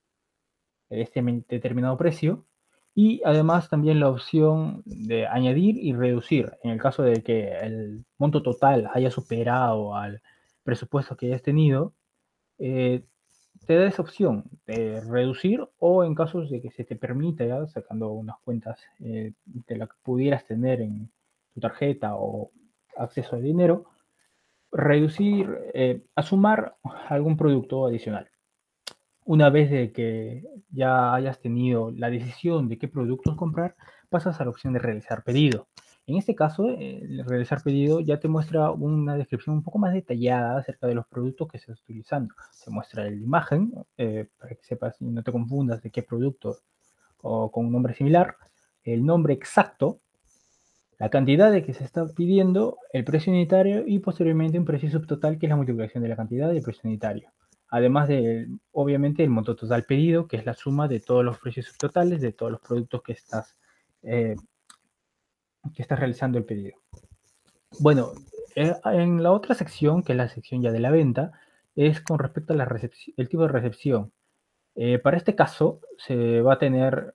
este determinado precio, y además también la opción de añadir y reducir en el caso de que el monto total haya superado al presupuesto que hayas tenido. eh, Te da esa opción de reducir, o en casos de que se te permita, ya sacando unas cuentas eh, de la que pudieras tener en tu tarjeta o acceso a dinero, reducir, eh, a sumar algún producto adicional. Una vez de que ya hayas tenido la decisión de qué productos comprar, pasas a la opción de realizar pedido. En este caso, eh, el realizar pedido ya te muestra una descripción un poco más detallada acerca de los productos que se están utilizando. Se muestra la imagen, eh, para que sepas y no te confundas de qué producto o con un nombre similar, el nombre exacto, la cantidad de que se está pidiendo, el precio unitario y posteriormente un precio subtotal, que es la multiplicación de la cantidad y el precio unitario. Además de, obviamente, el monto total pedido, que es la suma de todos los precios subtotales de todos los productos que estás, eh, que estás realizando el pedido. Bueno, eh, en la otra sección, que es la sección ya de la venta, es con respecto a la recepción, el tipo de recepción. Eh, para este caso, se va a tener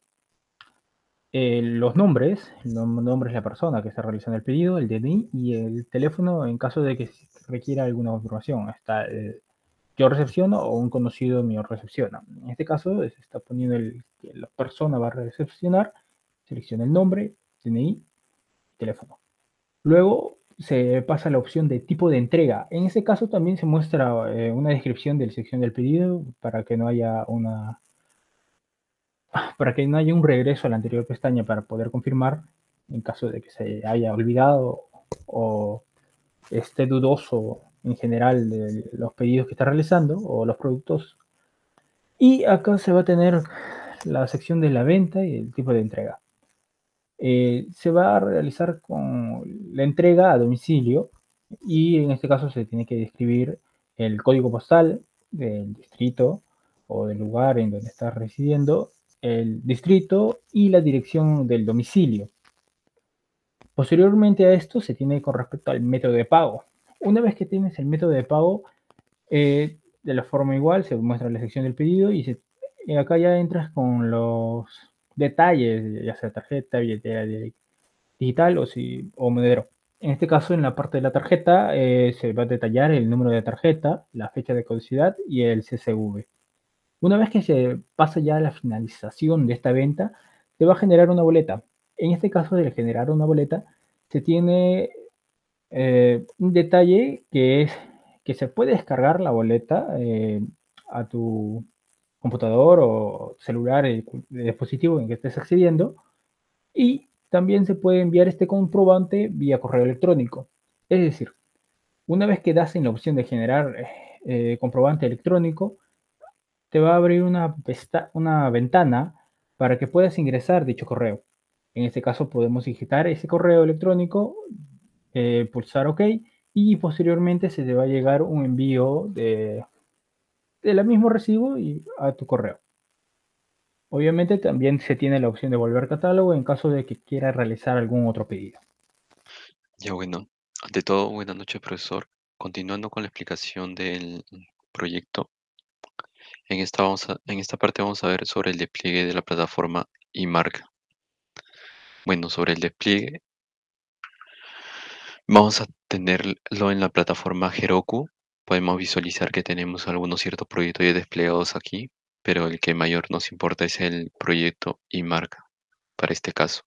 eh, los nombres, el nom- nombre es la persona que está realizando el pedido, el D N I y el teléfono en caso de que se requiera alguna información. Está el yo recepciono o un conocido mío recepciona. En este caso se está poniendo el que la persona va a recepcionar, selecciona el nombre, D N I, teléfono. Luego se pasa a la opción de tipo de entrega. En este caso también se muestra eh, una descripción de la sección del pedido para que no haya una para que no haya un regreso a la anterior pestaña para poder confirmar en caso de que se haya olvidado o esté dudoso en general de los pedidos que está realizando o los productos. Y acá se va a tener la sección de la venta y el tipo de entrega. Eh, se va a realizar con la entrega a domicilio y en este caso se tiene que describir el código postal del distrito o del lugar en donde está residiendo, el distrito y la dirección del domicilio. Posteriormente a esto se tiene con respecto al método de pago. Una vez que tienes el método de pago, eh, de la forma igual se muestra la sección del pedido y, se, y acá ya entras con los detalles, ya sea tarjeta, billetera digital o, si, o monedero. En este caso, en la parte de la tarjeta, eh, se va a detallar el número de tarjeta, la fecha de caducidad y el C C V. Una vez que se pasa ya a la finalización de esta venta, te va a generar una boleta. En este caso, de generar una boleta, se tiene eh, un detalle que es que se puede descargar la boleta eh, a tu computador o celular, el, el dispositivo en que estés accediendo, y también se puede enviar este comprobante vía correo electrónico. Es decir, una vez que das en la opción de generar eh, comprobante electrónico, te va a abrir una, una ventana para que puedas ingresar dicho correo. En este caso podemos digitar ese correo electrónico, eh, pulsar OK y posteriormente se te va a llegar un envío de, del mismo recibo y a tu correo. Obviamente también se tiene la opción de volver catálogo en caso de que quiera realizar algún otro pedido. Ya bueno, ante todo, buenas noches, profesor. Continuando con la explicación del proyecto, en esta, vamos a- en esta parte vamos a ver sobre el despliegue de la plataforma iMark. Bueno, sobre el despliegue, vamos a tenerlo en la plataforma Heroku. Podemos visualizar que tenemos algunos ciertos proyectos ya desplegados aquí, pero el que mayor nos importa es el proyecto iMark para este caso.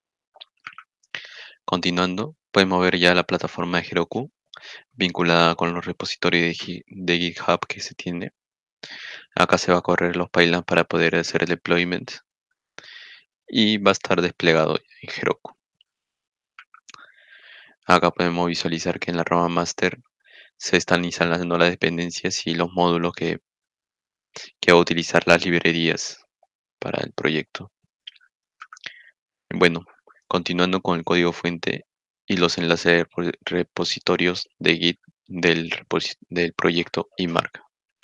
Continuando, podemos ver ya la plataforma de Heroku vinculada con los repositorios de, Gi- de GitHub que se tiene. Acá se va a correr los pipelines para poder hacer el deployment y va a estar desplegado en Heroku. Acá podemos visualizar que en la rama master se están instalando las dependencias y los módulos que, que va a utilizar las librerías para el proyecto. Bueno, continuando con el código fuente, y los enlaces de repositorios de Git del, del proyecto iMark.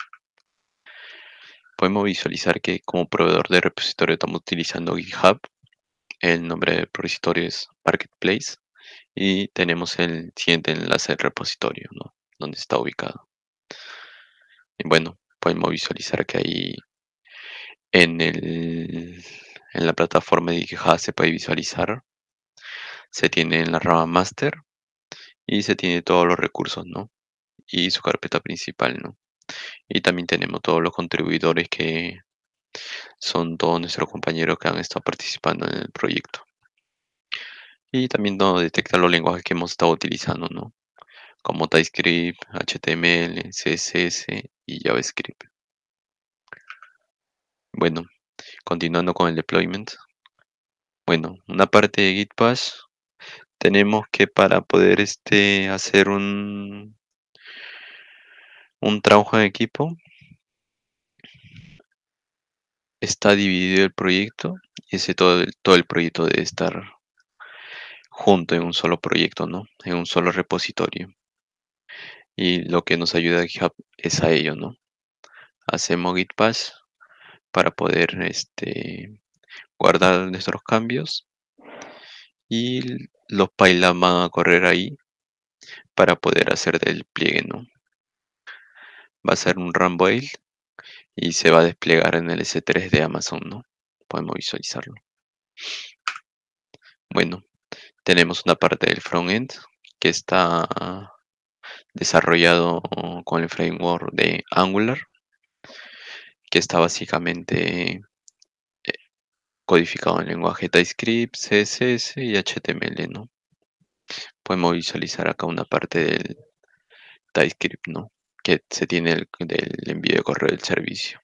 Podemos visualizar que como proveedor de repositorio estamos utilizando GitHub. El nombre del repositorio es Marketplace y tenemos el siguiente enlace del repositorio, ¿no? Donde está ubicado. Y bueno, podemos visualizar que ahí en, el, en la plataforma de GitHub se puede visualizar. Se tiene en la rama master y se tiene todos los recursos, ¿no? Y su carpeta principal, ¿no? Y también tenemos todos los contribuidores que son todos nuestros compañeros que han estado participando en el proyecto. Y también nos detecta los lenguajes que hemos estado utilizando, ¿no? Como TypeScript, H T M L, C S S y JavaScript. Bueno, continuando con el deployment. Bueno, una parte de Git Bash tenemos que para poder este, hacer un, un trabajo en equipo, está dividido el proyecto y ese todo el, todo el proyecto debe estar junto en un solo proyecto, ¿no? En un solo repositorio. Y lo que nos ayuda a GitHub es a ello, ¿no? Hacemos Git Bash para poder este, guardar nuestros cambios y los pipelines van a correr ahí para poder hacer del pliegue, ¿no? Va a ser un run build y se va a desplegar en el S tres de Amazon, ¿no? Podemos visualizarlo. Bueno, tenemos una parte del frontend que está desarrollado con el framework de Angular, que está básicamente eh, codificado en lenguaje TypeScript, C S S y H T M L, ¿no? Podemos visualizar acá una parte del TypeScript, ¿no? Que se tiene el, del envío de correo del servicio.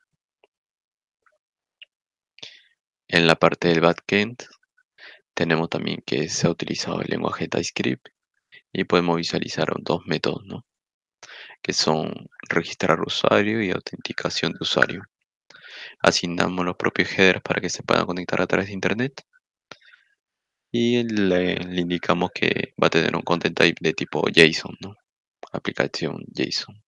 En la parte del backend tenemos también que se ha utilizado el lenguaje TypeScript y podemos visualizar dos métodos, ¿no? Que son registrar usuario y autenticación de usuario. Asignamos los propios headers para que se puedan conectar a través de internet y le, le indicamos que va a tener un content type de tipo JSON, ¿no? Aplicación JSON.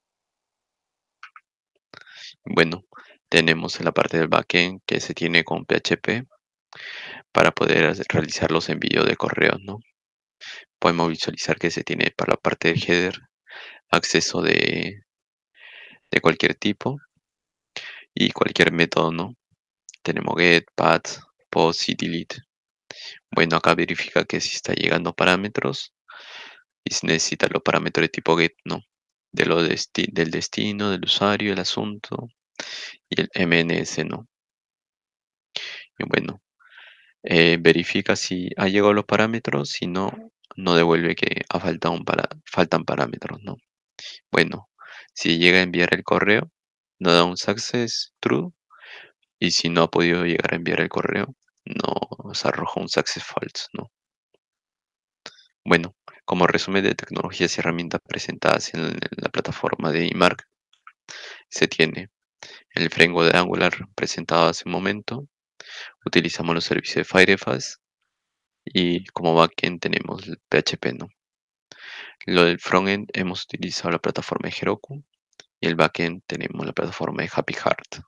Bueno, tenemos en la parte del backend que se tiene con P H P para poder hacer- realizar los envíos de correos, ¿no? Podemos visualizar que se tiene para la parte del header acceso de, de cualquier tipo y cualquier método, ¿no? Tenemos get, path, post y delete. Bueno, acá verifica que si está llegando parámetros y si necesita los parámetros de tipo get, ¿no? De lo desti- del destino, del usuario, el asunto y el M N S, ¿no? Y bueno, eh, verifica si ha llegado los parámetros, si no, no devuelve que ha faltado un para, faltan parámetros, ¿no? Bueno, si llega a enviar el correo, nos da un success true y si no ha podido llegar a enviar el correo, nos arroja un success false, ¿no? Bueno, como resumen de tecnologías y herramientas presentadas en la plataforma de iMark, se tiene el framework de Angular presentado hace un momento, utilizamos los servicios de Firefox y como backend tenemos el P H P, ¿no? Lo del frontend hemos utilizado la plataforma de Heroku y el backend tenemos la plataforma de Happy Heart.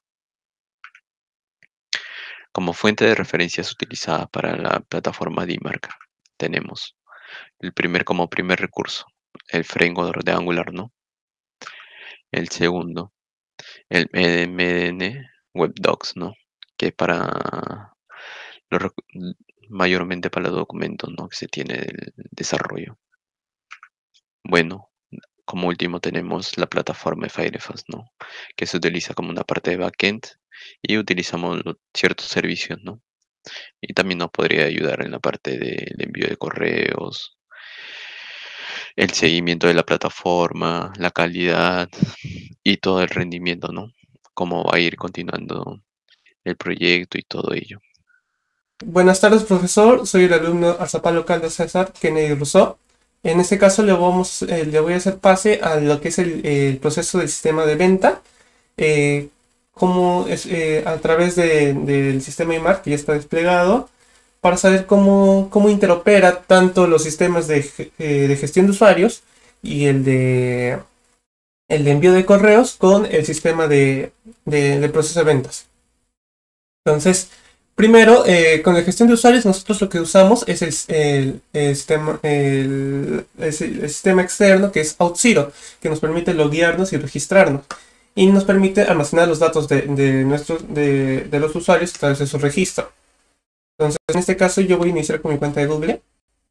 Como fuente de referencias utilizada para la plataforma de iMark tenemos el primer como primer recurso, el framework de Angular, ¿no? El segundo, el M D N Web Docs, ¿no? Que es para los recu- mayormente para los documentos, ¿no? Que se tiene del desarrollo. Bueno, como último tenemos la plataforma de Firefox, ¿no? Que se utiliza como una parte de backend y utilizamos lo- ciertos servicios, ¿no? Y también nos podría ayudar en la parte del envío de correos, el seguimiento de la plataforma, la calidad y todo el rendimiento, ¿no? Cómo va a ir continuando el proyecto y todo ello. Buenas tardes, profesor. Soy el alumno Azapalo Caldo César Kennedy Rousseau. En este caso le, vamos, eh, le voy a hacer pase a lo que es el, el proceso del sistema de venta. Eh, cómo es, eh, a través de- del sistema iMark que ya está desplegado, para saber cómo, cómo interopera tanto los sistemas de, eh, de gestión de usuarios y el de, el de envío de correos con el sistema de, de, de proceso de ventas. Entonces, primero, eh, con la gestión de usuarios, nosotros lo que usamos es el, el, el, sistema, el, el, el sistema externo que es Auth0, que nos permite loguearnos y registrarnos. Y nos permite almacenar los datos de, de, nuestros, de, de los usuarios a través de su registro. Entonces, en este caso, yo voy a iniciar con mi cuenta de Google.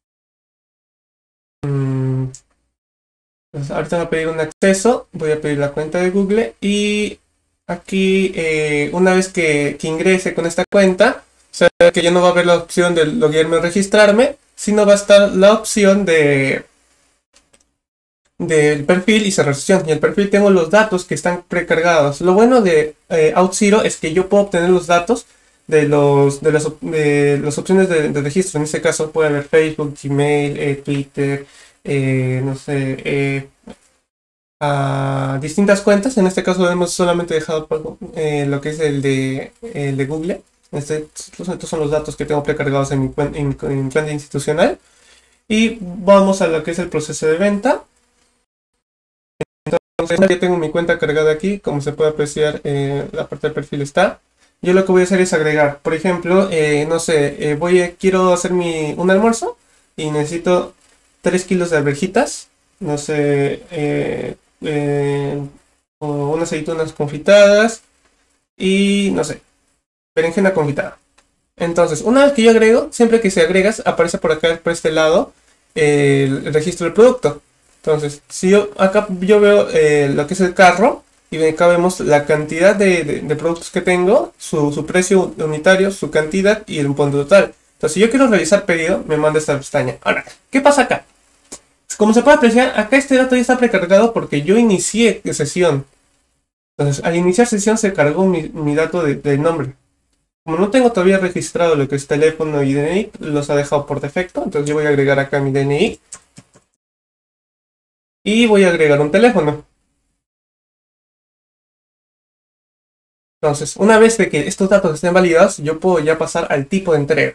Mm, Entonces, ahorita me va a pedir un acceso. Voy a pedir la cuenta de Google. Y aquí, eh, una vez que, que ingrese con esta cuenta, sabe que ya no va a haber la opción de loguearme o registrarme, sino va a estar la opción de del perfil y cerrar sesión. Y el perfil tengo los datos que están precargados. Lo bueno de eh, Auth0 es que yo puedo obtener los datos de, los, de, las, de las opciones de, de registro. En este caso puede haber Facebook, Gmail, eh, Twitter, eh, no sé, eh, a distintas cuentas. En este caso hemos solamente dejado por, eh, lo que es el de, el de Google. Este, estos son los datos que tengo precargados en mi, en, en mi cuenta institucional. Y vamos a lo que es el proceso de venta. Entonces ya tengo mi cuenta cargada aquí, como se puede apreciar, eh, la parte del perfil está. Yo lo que voy a hacer es agregar, por ejemplo, eh, no sé, eh, voy a, quiero hacer mi, un almuerzo y necesito tres kilos de alverjitas, no sé, eh, eh, o unas aceitunas confitadas y, no sé, berenjena confitada. Entonces, una vez que yo agrego, siempre que se agregas, aparece por acá, por este lado, eh, el registro del producto. Entonces, si yo acá yo veo eh, lo que es el carro, y acá vemos la cantidad de, de, de productos que tengo, su, su precio unitario, su cantidad y el monto total. Entonces, si yo quiero realizar pedido, me manda esta pestaña. Ahora, ¿qué pasa acá? Como se puede apreciar, acá este dato ya está precargado porque yo inicié sesión. Entonces, al iniciar sesión se cargó mi, mi dato de, de nombre. Como no tengo todavía registrado lo que es teléfono y D N I, los ha dejado por defecto. Entonces, yo voy a agregar acá mi D N I. Y voy a agregar un teléfono. Entonces, una vez de que estos datos estén validados, yo puedo ya pasar al tipo de entrega.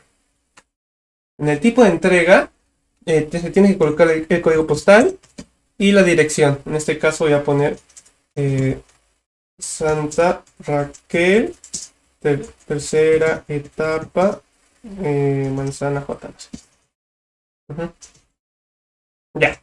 En el tipo de entrega, eh, se tiene que colocar el, el código postal y la dirección. En este caso voy a poner eh, Santa Raquel, ter tercera etapa, eh, Manzana J. No sé. Uh-huh. Ya.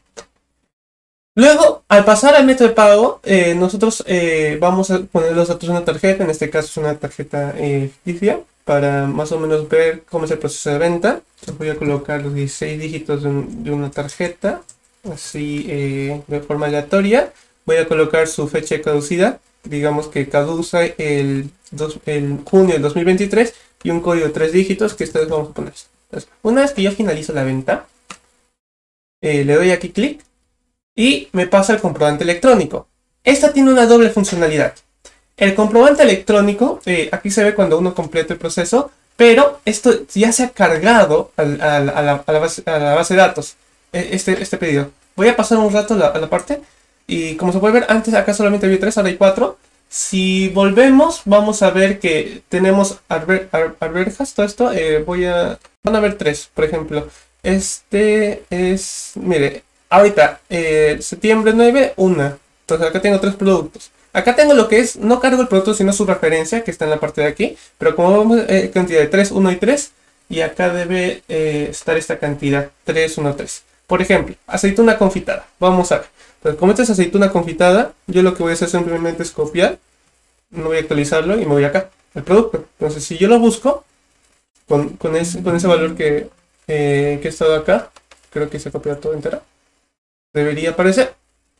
Luego, al pasar al método de pago, eh, nosotros eh, vamos a poner los datos de una tarjeta, en este caso es una tarjeta eh, ficticia, para más o menos ver cómo es el proceso de venta. Entonces voy a colocar los dieciséis dígitos de, un, de una tarjeta, así eh, de forma aleatoria. Voy a colocar su fecha de caducidad, digamos que caduca el, dos, el junio del dos mil veintitrés, y un código de tres dígitos que esta vez vamos a poner. Entonces, una vez que yo finalizo la venta, eh, le doy aquí clic. Y me pasa el comprobante electrónico. Esta tiene una doble funcionalidad. El comprobante electrónico, eh, aquí se ve cuando uno completa el proceso, pero esto ya se ha cargado al, al, a, la, a, la base, a la base de datos, este, este pedido. Voy a pasar un rato a la, a la parte, y como se puede ver, antes acá solamente había tres, ahora hay cuatro. Si volvemos, vamos a ver que tenemos alber, al, alberjas, todo esto, eh, voy a... van a ver tres, por ejemplo. Este es, mire... Ahorita, eh, septiembre nueve, una. Entonces acá tengo tres productos. Acá tengo lo que es, no cargo el producto, sino su referencia, que está en la parte de aquí. Pero como vemos, eh, cantidad de tres, uno y tres. Y acá debe eh, estar esta cantidad, tres, uno, tres. Por ejemplo, aceituna confitada. Vamos a ver. Entonces, como esta es aceituna confitada, yo lo que voy a hacer simplemente es copiar. No voy a actualizarlo y me voy acá, el producto. Entonces, si yo lo busco, con, con, ese, con ese valor que, eh, que he estado acá, creo que se ha copiado todo entero. Debería aparecer.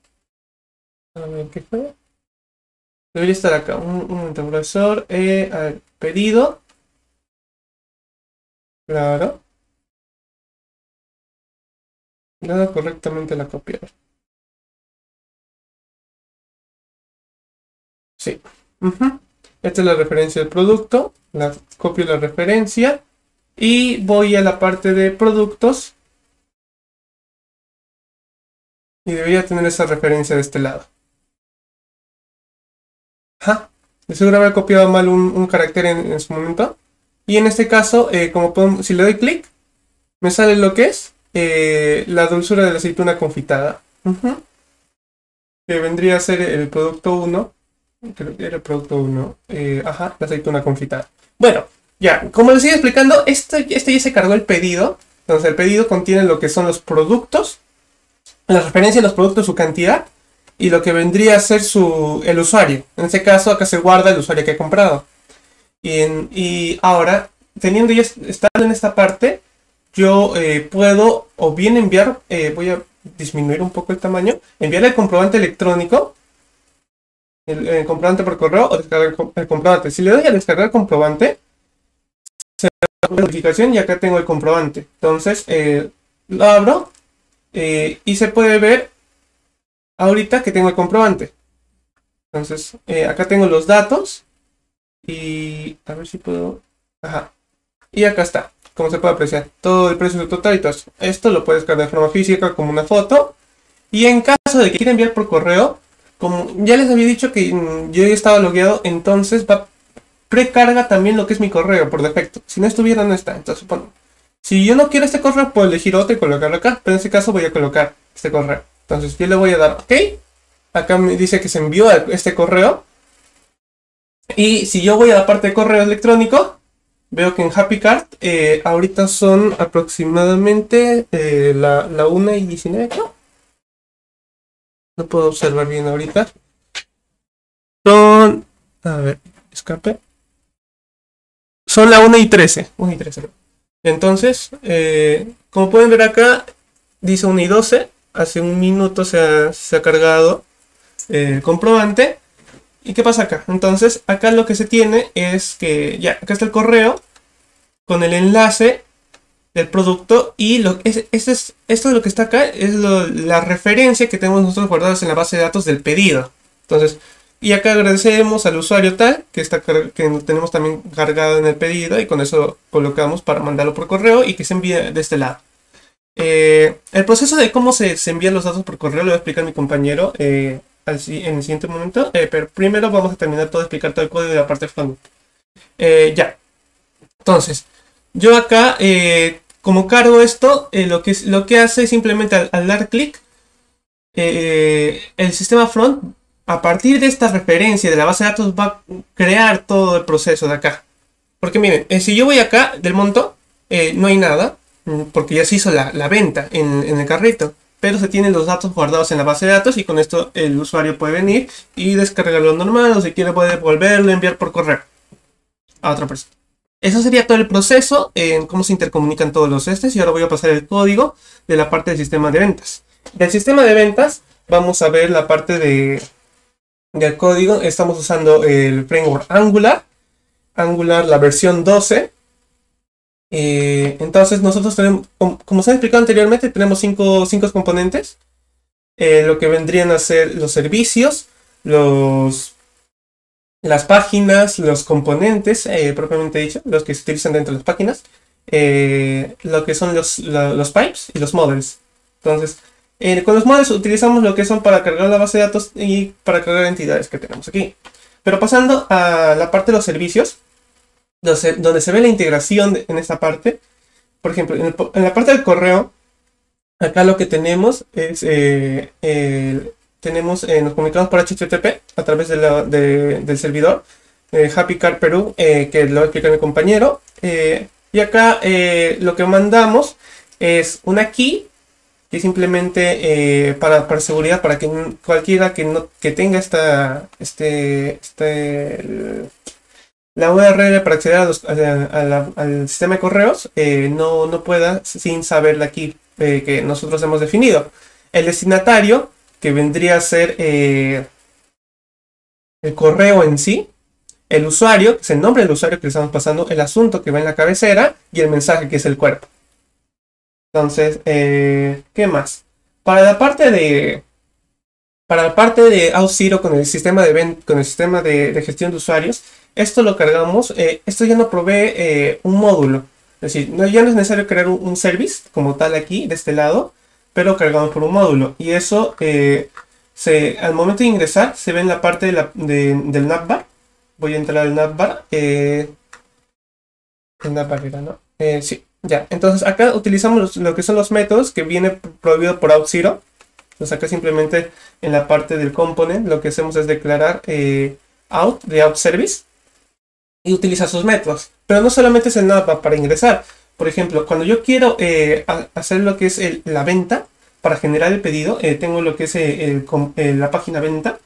A ver qué fue. Debería estar acá. Un, un profesor. Eh, a ver, pedido. Claro. Dado correctamente la copia. Sí. Uh-huh. Esta es la referencia del producto. La copio la referencia. Y voy a la parte de productos. Y debería tener esa referencia de este lado. Ajá. De seguro haber copiado mal un, un carácter en, en su momento. Y en este caso, eh, como podemos, si le doy clic, me sale lo que es eh, la dulzura de la aceituna confitada. Uh-huh. Que vendría a ser el producto uno. Creo que era el producto uno. Eh, ajá, la aceituna confitada. Bueno, ya, como les sigo explicando, este, este ya se cargó el pedido. Entonces el pedido contiene lo que son los productos, la referencia de los productos, su cantidad, y lo que vendría a ser su, el usuario. En este caso, acá se guarda el usuario que ha comprado. Y, en, y ahora, teniendo ya estando en esta parte, yo eh, puedo o bien enviar, eh, voy a disminuir un poco el tamaño, enviar el comprobante electrónico, el, el comprobante por correo, o descargar el, el comprobante. Si le doy a descargar el comprobante, se da una notificación y acá tengo el comprobante. Entonces, eh, lo abro eh, y se puede ver ahorita que tengo el comprobante. Entonces, eh, acá tengo los datos y a ver si puedo... Ajá. Y acá está, como se puede apreciar, todo el precio total y todo esto. Esto lo puedes cargar de forma física como una foto. Y en caso de que quiera enviar por correo, como ya les había dicho que mm, yo ya estaba logueado, entonces va precarga también lo que es mi correo por defecto. Si no estuviera, no está. Entonces, bueno, si yo no quiero este correo, puedo elegir otro y colocarlo acá. Pero en este caso voy a colocar este correo. Entonces yo le voy a dar OK. Acá me dice que se envió este correo. Y si yo voy a la parte de correo electrónico, veo que en HappyCart eh, ahorita son aproximadamente eh, la, la una y diecinueve, ¿no? No puedo observar bien ahorita. Son... A ver, escape. Son la una y trece. una y trece. Entonces, eh, como pueden ver acá, dice una y doce. Hace un minuto se ha, se ha cargado el comprobante. ¿Y qué pasa acá? Entonces, acá lo que se tiene es que ya, acá está el correo con el enlace del producto y lo, es, es, es, esto de lo que está acá es lo, la referencia que tenemos nosotros guardadas en la base de datos del pedido. Entonces, y acá agradecemos al usuario tal que, está, que tenemos también cargado en el pedido y con eso colocamos para mandarlo por correo y que se envíe de este lado. Eh, el proceso de cómo se, se envían los datos por correo lo va a explicar mi compañero eh, al, en el siguiente momento, eh, pero primero vamos a terminar todo, explicar todo el código de la parte front. Eh, ya. Entonces, yo acá, eh, como cargo esto, eh, lo, que, lo que hace es simplemente al, al dar clic, eh, el sistema front, a partir de esta referencia de la base de datos, va a crear todo el proceso de acá. Porque miren, eh, si yo voy acá del monto, eh, no hay nada, porque ya se hizo la, la venta en, en el carrito. Pero se tienen los datos guardados en la base de datos y con esto el usuario puede venir y descargarlo normal, o si quiere puede volverlo a enviar por correo a otra persona. Eso sería todo el proceso en cómo se intercomunican todos los estes. Y ahora voy a pasar el código de la parte del sistema de ventas. Del sistema de ventas vamos a ver la parte de, del código. Estamos usando el framework Angular. Angular, la versión doce. Eh, entonces nosotros tenemos, como, como se ha explicado anteriormente, tenemos cinco, cinco componentes. Eh, lo que vendrían a ser los servicios, los... las páginas, los componentes, eh, propiamente dicho, los que se utilizan dentro de las páginas, eh, lo que son los, la, los pipes y los models. Entonces, eh, con los models utilizamos lo que son para cargar la base de datos y para cargar entidades que tenemos aquí. Pero pasando a la parte de los servicios, donde, donde se ve la integración de, en esta parte, por ejemplo, en, el, en la parte del correo, acá lo que tenemos es... Eh, el, Tenemos, eh, nos comunicamos por H T T P a través de la, de, del servidor eh, HappyCart Perú, eh, que lo va a explicar mi compañero. Eh, y acá eh, lo que mandamos es una key, que simplemente eh, para, para seguridad, para que cualquiera que, no, que tenga esta, este, este, el, la U R L para acceder a los, a la, a la, al sistema de correos eh, no, no pueda sin saber la key eh, que nosotros hemos definido. El destinatario, que vendría a ser eh, el correo en sí, el usuario, que es el nombre del usuario que le estamos pasando, el asunto que va en la cabecera y el mensaje que es el cuerpo. Entonces, eh, ¿qué más? Para la parte de para la parte de Auth0 con el sistema de con el sistema de, de gestión de usuarios, esto lo cargamos. Eh, esto ya no provee eh, un módulo, es decir, no, ya no es necesario crear un, un service como tal aquí de este lado, pero cargamos por un módulo. Y eso, eh, se, al momento de ingresar, se ve en la parte de la, de, del navbar. Voy a entrar al navbar. Eh, En la barrera, ¿no? Eh, sí, ya. Entonces acá utilizamos los- lo que son los métodos que viene prohibido por Auth0. Entonces acá simplemente en la parte del component lo que hacemos es declarar eh, out de out service y utiliza sus métodos. Pero no solamente es el nada para ingresar. Por ejemplo, cuando yo quiero eh, a- hacer lo que es el- la venta, para generar el pedido, eh, tengo lo que es eh, el com- eh, la página venta.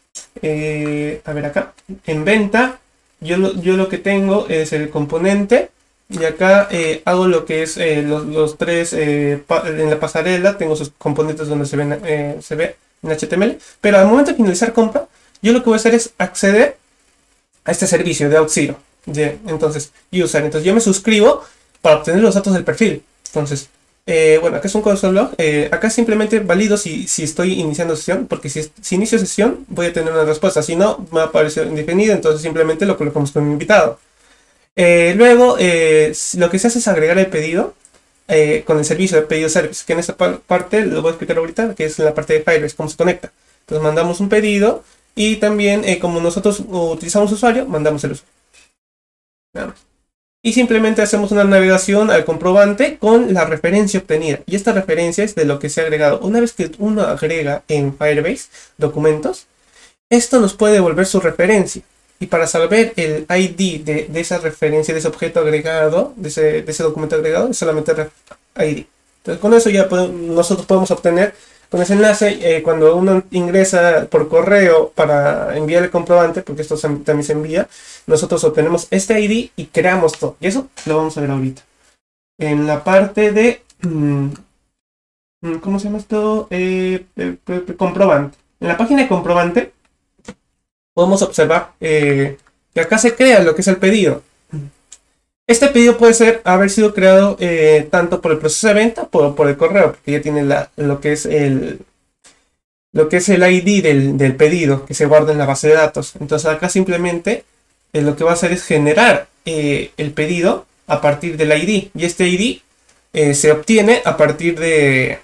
Eh, a ver acá, en venta, yo lo, yo lo que tengo es el componente. Y acá eh, hago lo que es eh, los, los tres, eh, pa- en la pasarela, tengo sus componentes donde se, ven, eh, se ve en H T M L. Pero al momento de finalizar compra, yo lo que voy a hacer es acceder a este servicio de Auth0. De, entonces, user. Entonces yo me suscribo para obtener los datos del perfil. Entonces, eh, bueno, acá es un console log. Eh, acá simplemente valido si, si estoy iniciando sesión, porque si, si inicio sesión voy a tener una respuesta. Si no, me va a aparecer indefinido, entonces simplemente lo colocamos como invitado. Eh, luego, eh, lo que se hace es agregar el pedido eh, con el servicio de pedido service, que en esta par- parte lo voy a explicar ahorita, que es la parte de Firebase, cómo se conecta. Entonces mandamos un pedido y también, eh, como nosotros utilizamos usuario, mandamos el usuario. Nada más. Y simplemente hacemos una navegación al comprobante con la referencia obtenida. Y esta referencia es de lo que se ha agregado. Una vez que uno agrega en Firebase documentos, esto nos puede devolver su referencia. Y para saber el I D de, de esa referencia, de ese objeto agregado, de ese, de ese documento agregado, es solamente ref I D. Entonces con eso ya podemos, nosotros podemos obtener, con ese enlace, eh, cuando uno ingresa por correo para enviar el comprobante, porque esto se, también se envía, nosotros obtenemos este I D y creamos todo. Y eso lo vamos a ver ahorita. En la parte de... Mmm, ¿cómo se llama esto? Eh, eh, eh, comprobante. En la página de comprobante podemos observar eh, que acá se crea lo que es el pedido. Este pedido puede ser haber sido creado eh, tanto por el proceso de venta o por, por el correo, porque ya tiene la, lo que es el lo que es el I D del, del pedido que se guarda en la base de datos. Entonces acá simplemente eh, lo que va a hacer es generar eh, el pedido a partir del I D. Y este I D eh, se obtiene a partir de,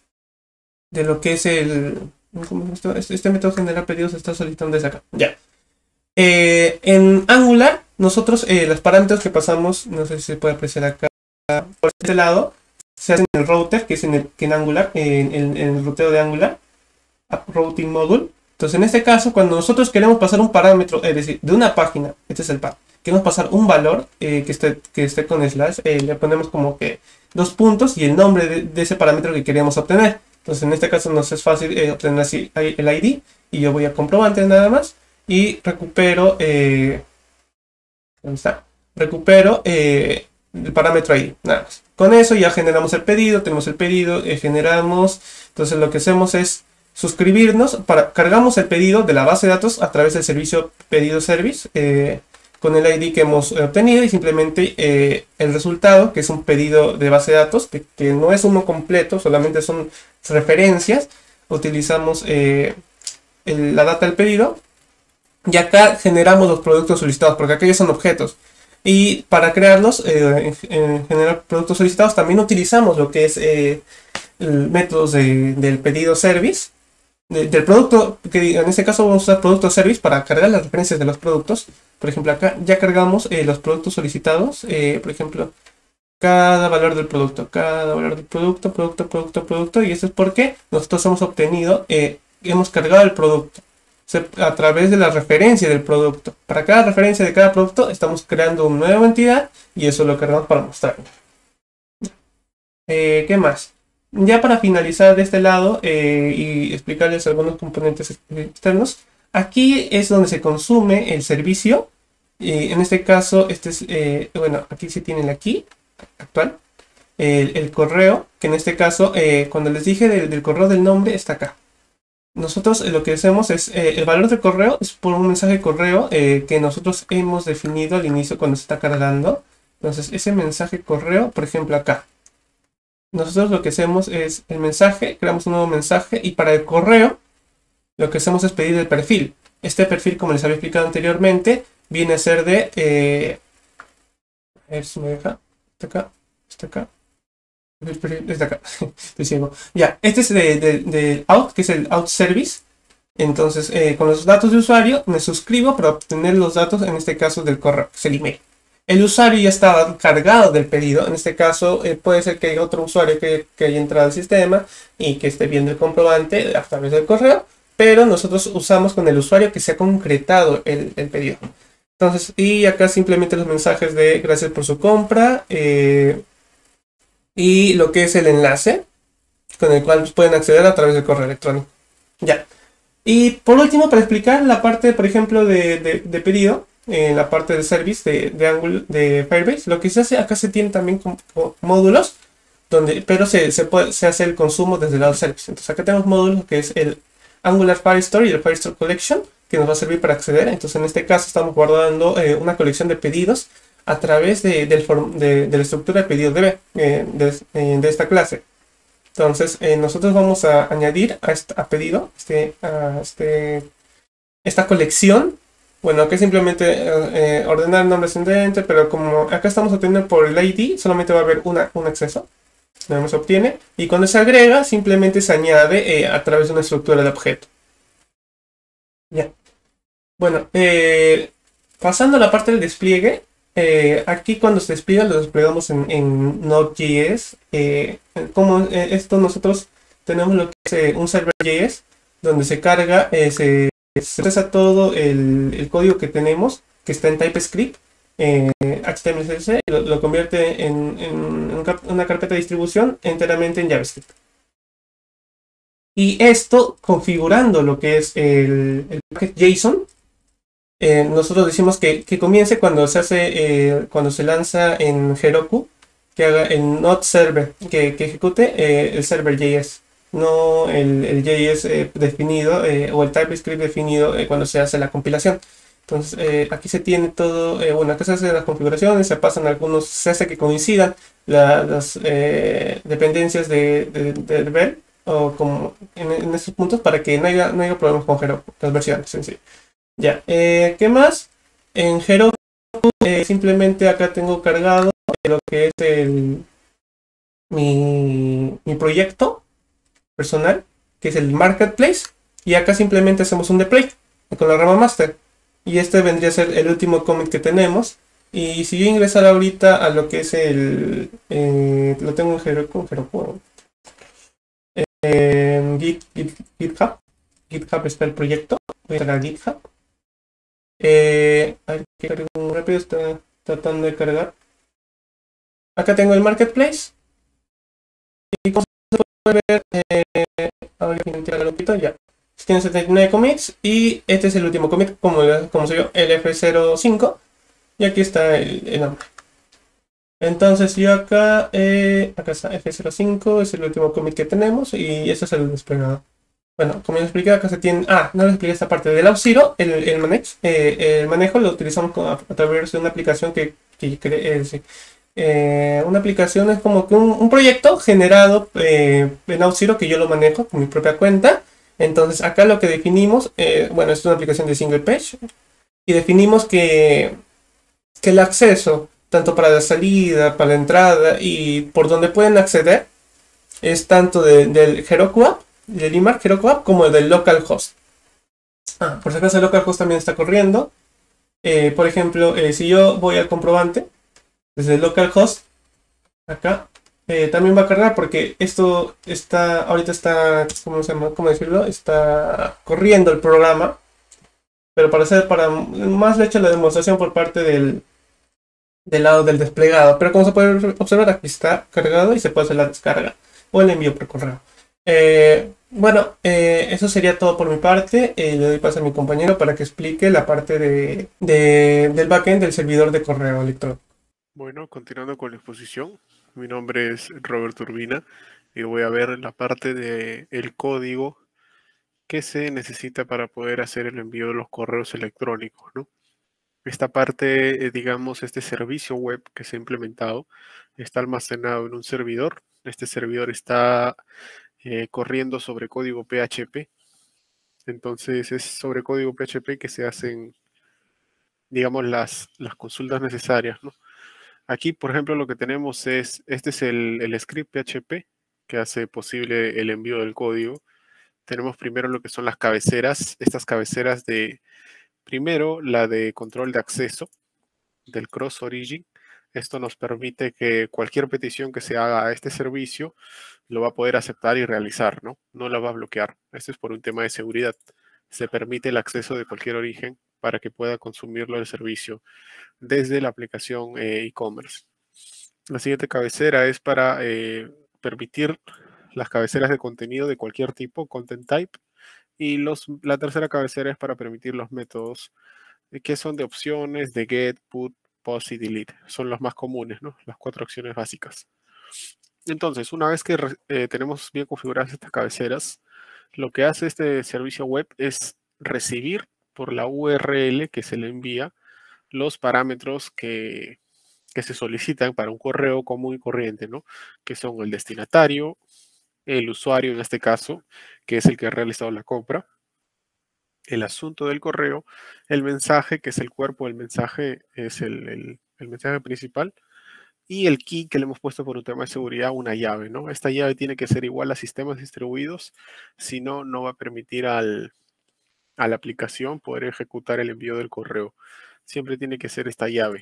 de lo que es el... ¿Cómo es esto? Este, este método de generar pedidos está solicitando desde acá. Ya. Eh, en Angular, nosotros eh, los parámetros que pasamos, no sé si se puede apreciar acá, por este lado, se hace en el router, que es en, el, que en Angular, en, en, en el ruteo de Angular, App Routing Module. Entonces, en este caso, cuando nosotros queremos pasar un parámetro, es decir, de una página, este es el path, queremos pasar un valor eh, que, esté, que esté con slash, eh, le ponemos como que dos puntos y el nombre de, de ese parámetro que queríamos obtener. Entonces, en este caso nos es fácil eh, obtener así el I D y yo voy a comprobante nada más y recupero, eh, ¿dónde está? Recupero eh, el parámetro I D, nada más. Con eso ya generamos el pedido, tenemos el pedido, eh, generamos, entonces lo que hacemos es suscribirnos, para, cargamos el pedido de la base de datos a través del servicio pedido service eh, con el I D que hemos obtenido y simplemente eh, el resultado, que es un pedido de base de datos, que, que no es uno completo, solamente son referencias, utilizamos eh, el, la data del pedido y acá generamos los productos solicitados, porque aquellos son objetos. Y para crearlos, eh, en, en generar productos solicitados, también utilizamos lo que es eh, el métodos de, del pedido service, de, del producto, que en este caso vamos a usar producto service para cargar las referencias de los productos. Por ejemplo, acá ya cargamos eh, los productos solicitados, eh, por ejemplo, cada valor del producto, cada valor del producto, producto, producto, producto, y eso es porque nosotros hemos obtenido, eh, hemos cargado el producto a través de la referencia del producto. Para cada referencia de cada producto estamos creando una nueva entidad y eso lo cargamos para mostrarlo. Eh, ¿Qué más? Ya para finalizar de este lado eh, y explicarles algunos componentes externos, aquí es donde se consume el servicio. Eh, en este caso, este es, eh, bueno, aquí se tiene el aquí, actual, el, el correo, que en este caso, eh, cuando les dije del, del correo del nombre, está acá. Nosotros eh, lo que hacemos es, eh, el valor del correo es por un mensaje de correo eh, que nosotros hemos definido al inicio cuando se está cargando. Entonces, ese mensaje correo, por ejemplo, acá. Nosotros lo que hacemos es el mensaje, creamos un nuevo mensaje y para el correo lo que hacemos es pedir el perfil. Este perfil, como les había explicado anteriormente, viene a ser de... Eh, a ver si me deja. Está acá, está acá. Desde acá, estoy ciego. Ya, este es de, de, de out, que es el out service. Entonces, eh, con los datos de usuario me suscribo para obtener los datos, en este caso del correo, que es el email. el usuario ya está cargado del pedido. En este caso, eh, puede ser que haya otro usuario que, que haya entrado al sistema y que esté viendo el comprobante a través del correo, pero nosotros usamos con el usuario que se ha concretado el, el pedido. Entonces, y acá simplemente los mensajes de gracias por su compra eh, y lo que es el enlace con el cual pueden acceder a través del correo electrónico. Ya. Y por último, para explicar la parte, por ejemplo, de, de, de pedido, en la parte de service de, de, Angular, de Firebase, lo que se hace acá se tiene también como, como módulos, donde, pero se, se, puede, se hace el consumo desde el lado service. Entonces acá tenemos módulos que es el Angular Firestore y el Firestore Collection, que nos va a servir para acceder. Entonces en este caso estamos guardando eh, una colección de pedidos a través de, del form, de, de la estructura de pedidos D B eh, de, eh, de esta clase. Entonces eh, nosotros vamos a añadir a, este, a pedido este, a este, esta colección. Bueno, acá simplemente eh, ordenar el nombre ascendente, pero como acá estamos obteniendo por el I D, solamente va a haber una, un acceso. Nada más se obtiene. Y cuando se agrega, simplemente se añade eh, a través de una estructura de objeto. Ya. Bueno, eh, pasando a la parte del despliegue. Eh, aquí cuando se despliega, lo desplegamos en, en Node.js. Eh, como eh, esto nosotros tenemos lo que es eh, un server.js, donde se carga, eh, se se procesa todo el, el código que tenemos, que está en TypeScript, eh, H T M L C S S, y lo, lo convierte en, en una carpeta de distribución enteramente en JavaScript. Y esto, configurando lo que es el, el package JSON, eh, nosotros decimos que, que comience cuando se hace, eh, cuando se lanza en Heroku, que haga el node server, que, que ejecute eh, el server.js. No el, el J S eh, definido eh, o el TypeScript definido eh, cuando se hace la compilación. Entonces eh, aquí se tiene todo, eh, bueno, acá se hacen las configuraciones, se pasan algunos, se hace que coincidan la, las eh, dependencias de, de, de, de ver, o como en, en estos puntos para que no haya, no haya problemas con Heroku, las versiones en sí. Ya, eh, ¿qué más? En Heroku eh, simplemente acá tengo cargado lo que es el, mi, mi proyecto personal, que es el marketplace, y acá simplemente hacemos un deploy con la rama master, y este vendría a ser el último commit que tenemos. Y si yo ingresara ahorita a lo que es el eh, lo tengo en Heroku, Heroku eh, Git, Git, GitHub GitHub está el proyecto, voy a cargar GitHub, eh, a ver que cargue un rápido, está tratando de cargar. Acá tengo el marketplace, y como se puede ver, eh, ahora que me un poquito, ya. Tiene setenta y nueve commits y este es el último commit, como, como se vio, el F cero cinco, y aquí está el, el nombre. Entonces yo acá, eh, acá está F cero cinco, es el último commit que tenemos y este es el desplegado. Bueno, como ya expliqué, acá se tiene, ah, no les expliqué esta parte del Auth0, el, el, manage, eh, el manejo lo utilizamos a, a través de una aplicación que, que eh, sí. Eh, una aplicación es como que un, un proyecto generado eh, en Auth0 que yo lo manejo con mi propia cuenta. Entonces acá lo que definimos, eh, bueno, es una aplicación de single page, y definimos que, que el acceso, tanto para la salida, para la entrada y por donde pueden acceder, es tanto de, del Heroku App, del I M A R C Heroku App, como del localhost. Ah, por si acaso el localhost también está corriendo. Eh, por ejemplo, eh, si yo voy al comprobante, desde el localhost, acá, Eh, también va a cargar porque esto está, ahorita está, ¿cómo se llama? ¿Cómo decirlo? Está corriendo el programa, pero para hacer, para más le he hecho la demostración por parte del, del lado del desplegado, pero como se puede observar, aquí está cargado y se puede hacer la descarga o el envío por correo. Eh, bueno, eh, eso sería todo por mi parte. Eh, le doy paso a mi compañero para que explique la parte de, de, del backend del servidor de correo electrónico. Bueno, continuando con la exposición, mi nombre es Roberto Urbina y voy a ver la parte del código que se necesita para poder hacer el envío de los correos electrónicos, ¿no? Esta parte, eh, digamos, este servicio web que se ha implementado está almacenado en un servidor. Este servidor está eh, corriendo sobre código P H P. Entonces es sobre código P H P que se hacen, digamos, las, las consultas necesarias, ¿no? Aquí, por ejemplo, lo que tenemos es, este es el, el script P H P que hace posible el envío del código. Tenemos primero lo que son las cabeceras, estas cabeceras de, primero la de control de acceso, del cross origin. Esto nos permite que cualquier petición que se haga a este servicio lo va a poder aceptar y realizar, ¿no? No la va a bloquear. Esto es por un tema de seguridad. Se permite el acceso de cualquier origen para que pueda consumirlo el servicio desde la aplicación eh, e-commerce. La siguiente cabecera es para eh, permitir las cabeceras de contenido de cualquier tipo, content type. Y los, la tercera cabecera es para permitir los métodos que son de opciones, de get, put, post y delete. Son los más comunes, ¿no? Las cuatro acciones básicas. Entonces, una vez que eh, tenemos bien configuradas estas cabeceras, lo que hace este servicio web es recibir por la U R L que se le envía los parámetros que, que se solicitan para un correo común y corriente, ¿no? Que son el destinatario, el usuario en este caso, que es el que ha realizado la compra, el asunto del correo, el mensaje, que es el cuerpo del mensaje, es el, el, el mensaje principal, y el key que le hemos puesto por un tema de seguridad, una llave, ¿no? Esta llave tiene que ser igual a sistemas distribuidos, si no, no va a permitir al, a la aplicación poder ejecutar el envío del correo. Siempre tiene que ser esta llave.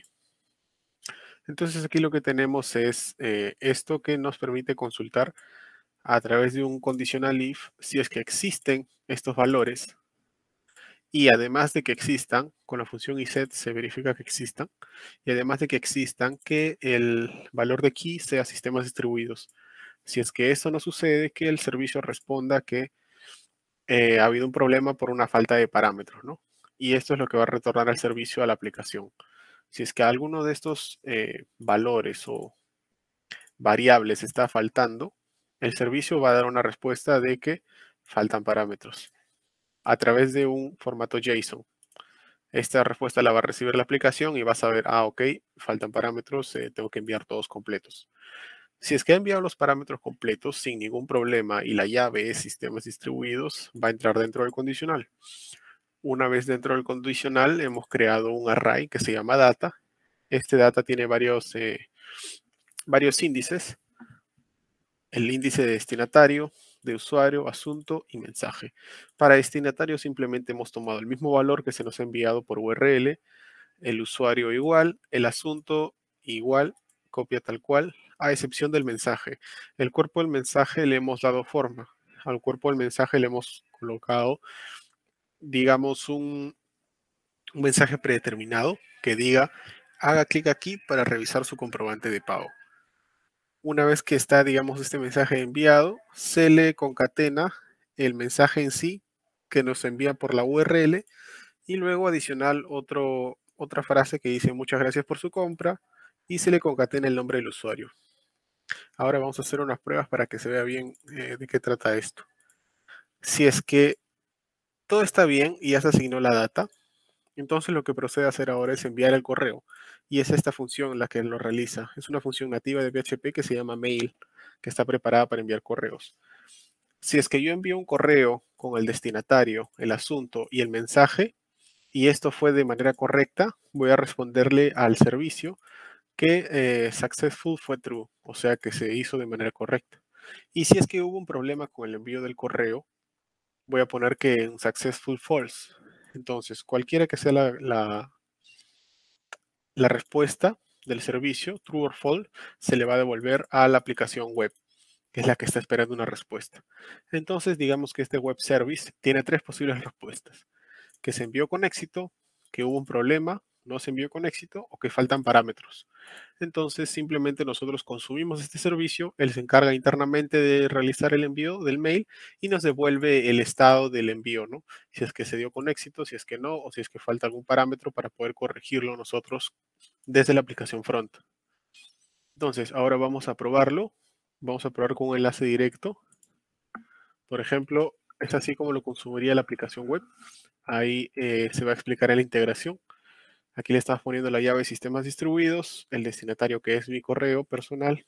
Entonces aquí lo que tenemos es eh, esto que nos permite consultar a través de un conditional if si es que existen estos valores. Y además de que existan, con la función iset se verifica que existan. Y además de que existan, que el valor de key sea sistemas distribuidos. Si es que eso no sucede, que el servicio responda que eh, ha habido un problema por una falta de parámetros, ¿no? Y esto es lo que va a retornar al servicio a la aplicación. Si es que alguno de estos eh, valores o variables está faltando, el servicio va a dar una respuesta de que faltan parámetros a través de un formato JSON. Esta respuesta la va a recibir la aplicación y va a saber, ah, ok, faltan parámetros, eh, tengo que enviar todos completos. Si es que ha enviado los parámetros completos sin ningún problema y la llave es sistemas distribuidos, va a entrar dentro del condicional. Una vez dentro del condicional, hemos creado un array que se llama data. Este data tiene varios, eh, varios índices. El índice de destinatario, de usuario, asunto y mensaje. Para destinatario simplemente hemos tomado el mismo valor que se nos ha enviado por U R L, el usuario igual, el asunto igual, copia tal cual, a excepción del mensaje. El cuerpo del mensaje le hemos dado forma. Al cuerpo del mensaje le hemos colocado, digamos, un, un mensaje predeterminado que diga, haga clic aquí para revisar su comprobante de pago. Una vez que está, digamos, este mensaje enviado, se le concatena el mensaje en sí que nos envía por la U R L y luego adicional otro, otra frase que dice muchas gracias por su compra y se le concatena el nombre del usuario. Ahora vamos a hacer unas pruebas para que se vea bien eh, de qué trata esto. Si es que todo está bien y ya se asignó la data, entonces lo que procede a hacer ahora es enviar el correo. Y es esta función la que lo realiza. Es una función nativa de P H P que se llama mail, que está preparada para enviar correos. Si es que yo envío un correo con el destinatario, el asunto y el mensaje, y esto fue de manera correcta, voy a responderle al servicio que eh, successful fue true, o sea que se hizo de manera correcta. Y si es que hubo un problema con el envío del correo, voy a poner que en successful false. Entonces, cualquiera que sea la, la, la respuesta del servicio, true or false, se le va a devolver a la aplicación web, que es la que está esperando una respuesta. Entonces, digamos que este web service tiene tres posibles respuestas. Que se envió con éxito, que hubo un problema, no se envió con éxito o que faltan parámetros. Entonces, simplemente nosotros consumimos este servicio, él se encarga internamente de realizar el envío del mail y nos devuelve el estado del envío, ¿no? Si es que se dio con éxito, si es que no, o si es que falta algún parámetro para poder corregirlo nosotros desde la aplicación front. Entonces, ahora vamos a probarlo. Vamos a probar con un enlace directo. Por ejemplo, es así como lo consumiría la aplicación web. Ahí eh, se va a explicar en la integración. Aquí le estamos poniendo la llave de sistemas distribuidos, el destinatario que es mi correo personal.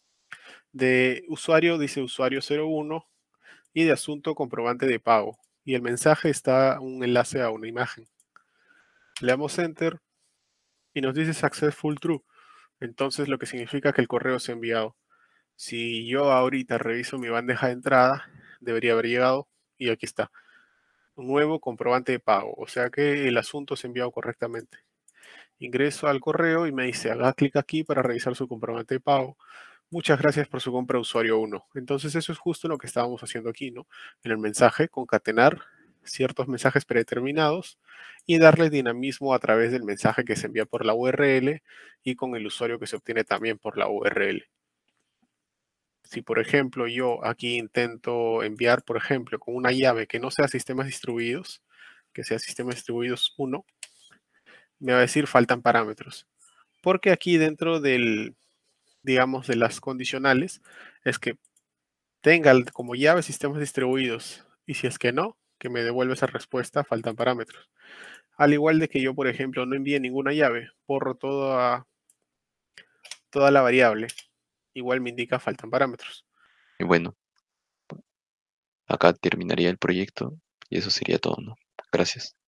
De usuario dice usuario cero uno y de asunto comprobante de pago. Y el mensaje está un enlace a una imagen. Le damos enter y nos dice successful true. Entonces lo que significa que el correo se ha enviado. Si yo ahorita reviso mi bandeja de entrada, debería haber llegado y aquí está. Un nuevo comprobante de pago, o sea que el asunto se ha enviado correctamente. Ingreso al correo y me dice, haga clic aquí para revisar su comprobante de pago. Muchas gracias por su compra usuario uno. Entonces eso es justo lo que estábamos haciendo aquí, ¿no? En el mensaje, concatenar ciertos mensajes predeterminados y darle dinamismo a través del mensaje que se envía por la U R L y con el usuario que se obtiene también por la U R L. Si, por ejemplo, yo aquí intento enviar, por ejemplo, con una llave que no sea sistemas distribuidos, que sea sistemas distribuidos uno, me va a decir faltan parámetros. Porque aquí dentro del, digamos, de las condicionales, es que tenga como llave sistemas distribuidos. Y si es que no, que me devuelva esa respuesta, faltan parámetros. Al igual de que yo, por ejemplo, no envíe ninguna llave, borro toda, toda la variable, igual me indica faltan parámetros. Y bueno, acá terminaría el proyecto y eso sería todo, ¿no? Gracias.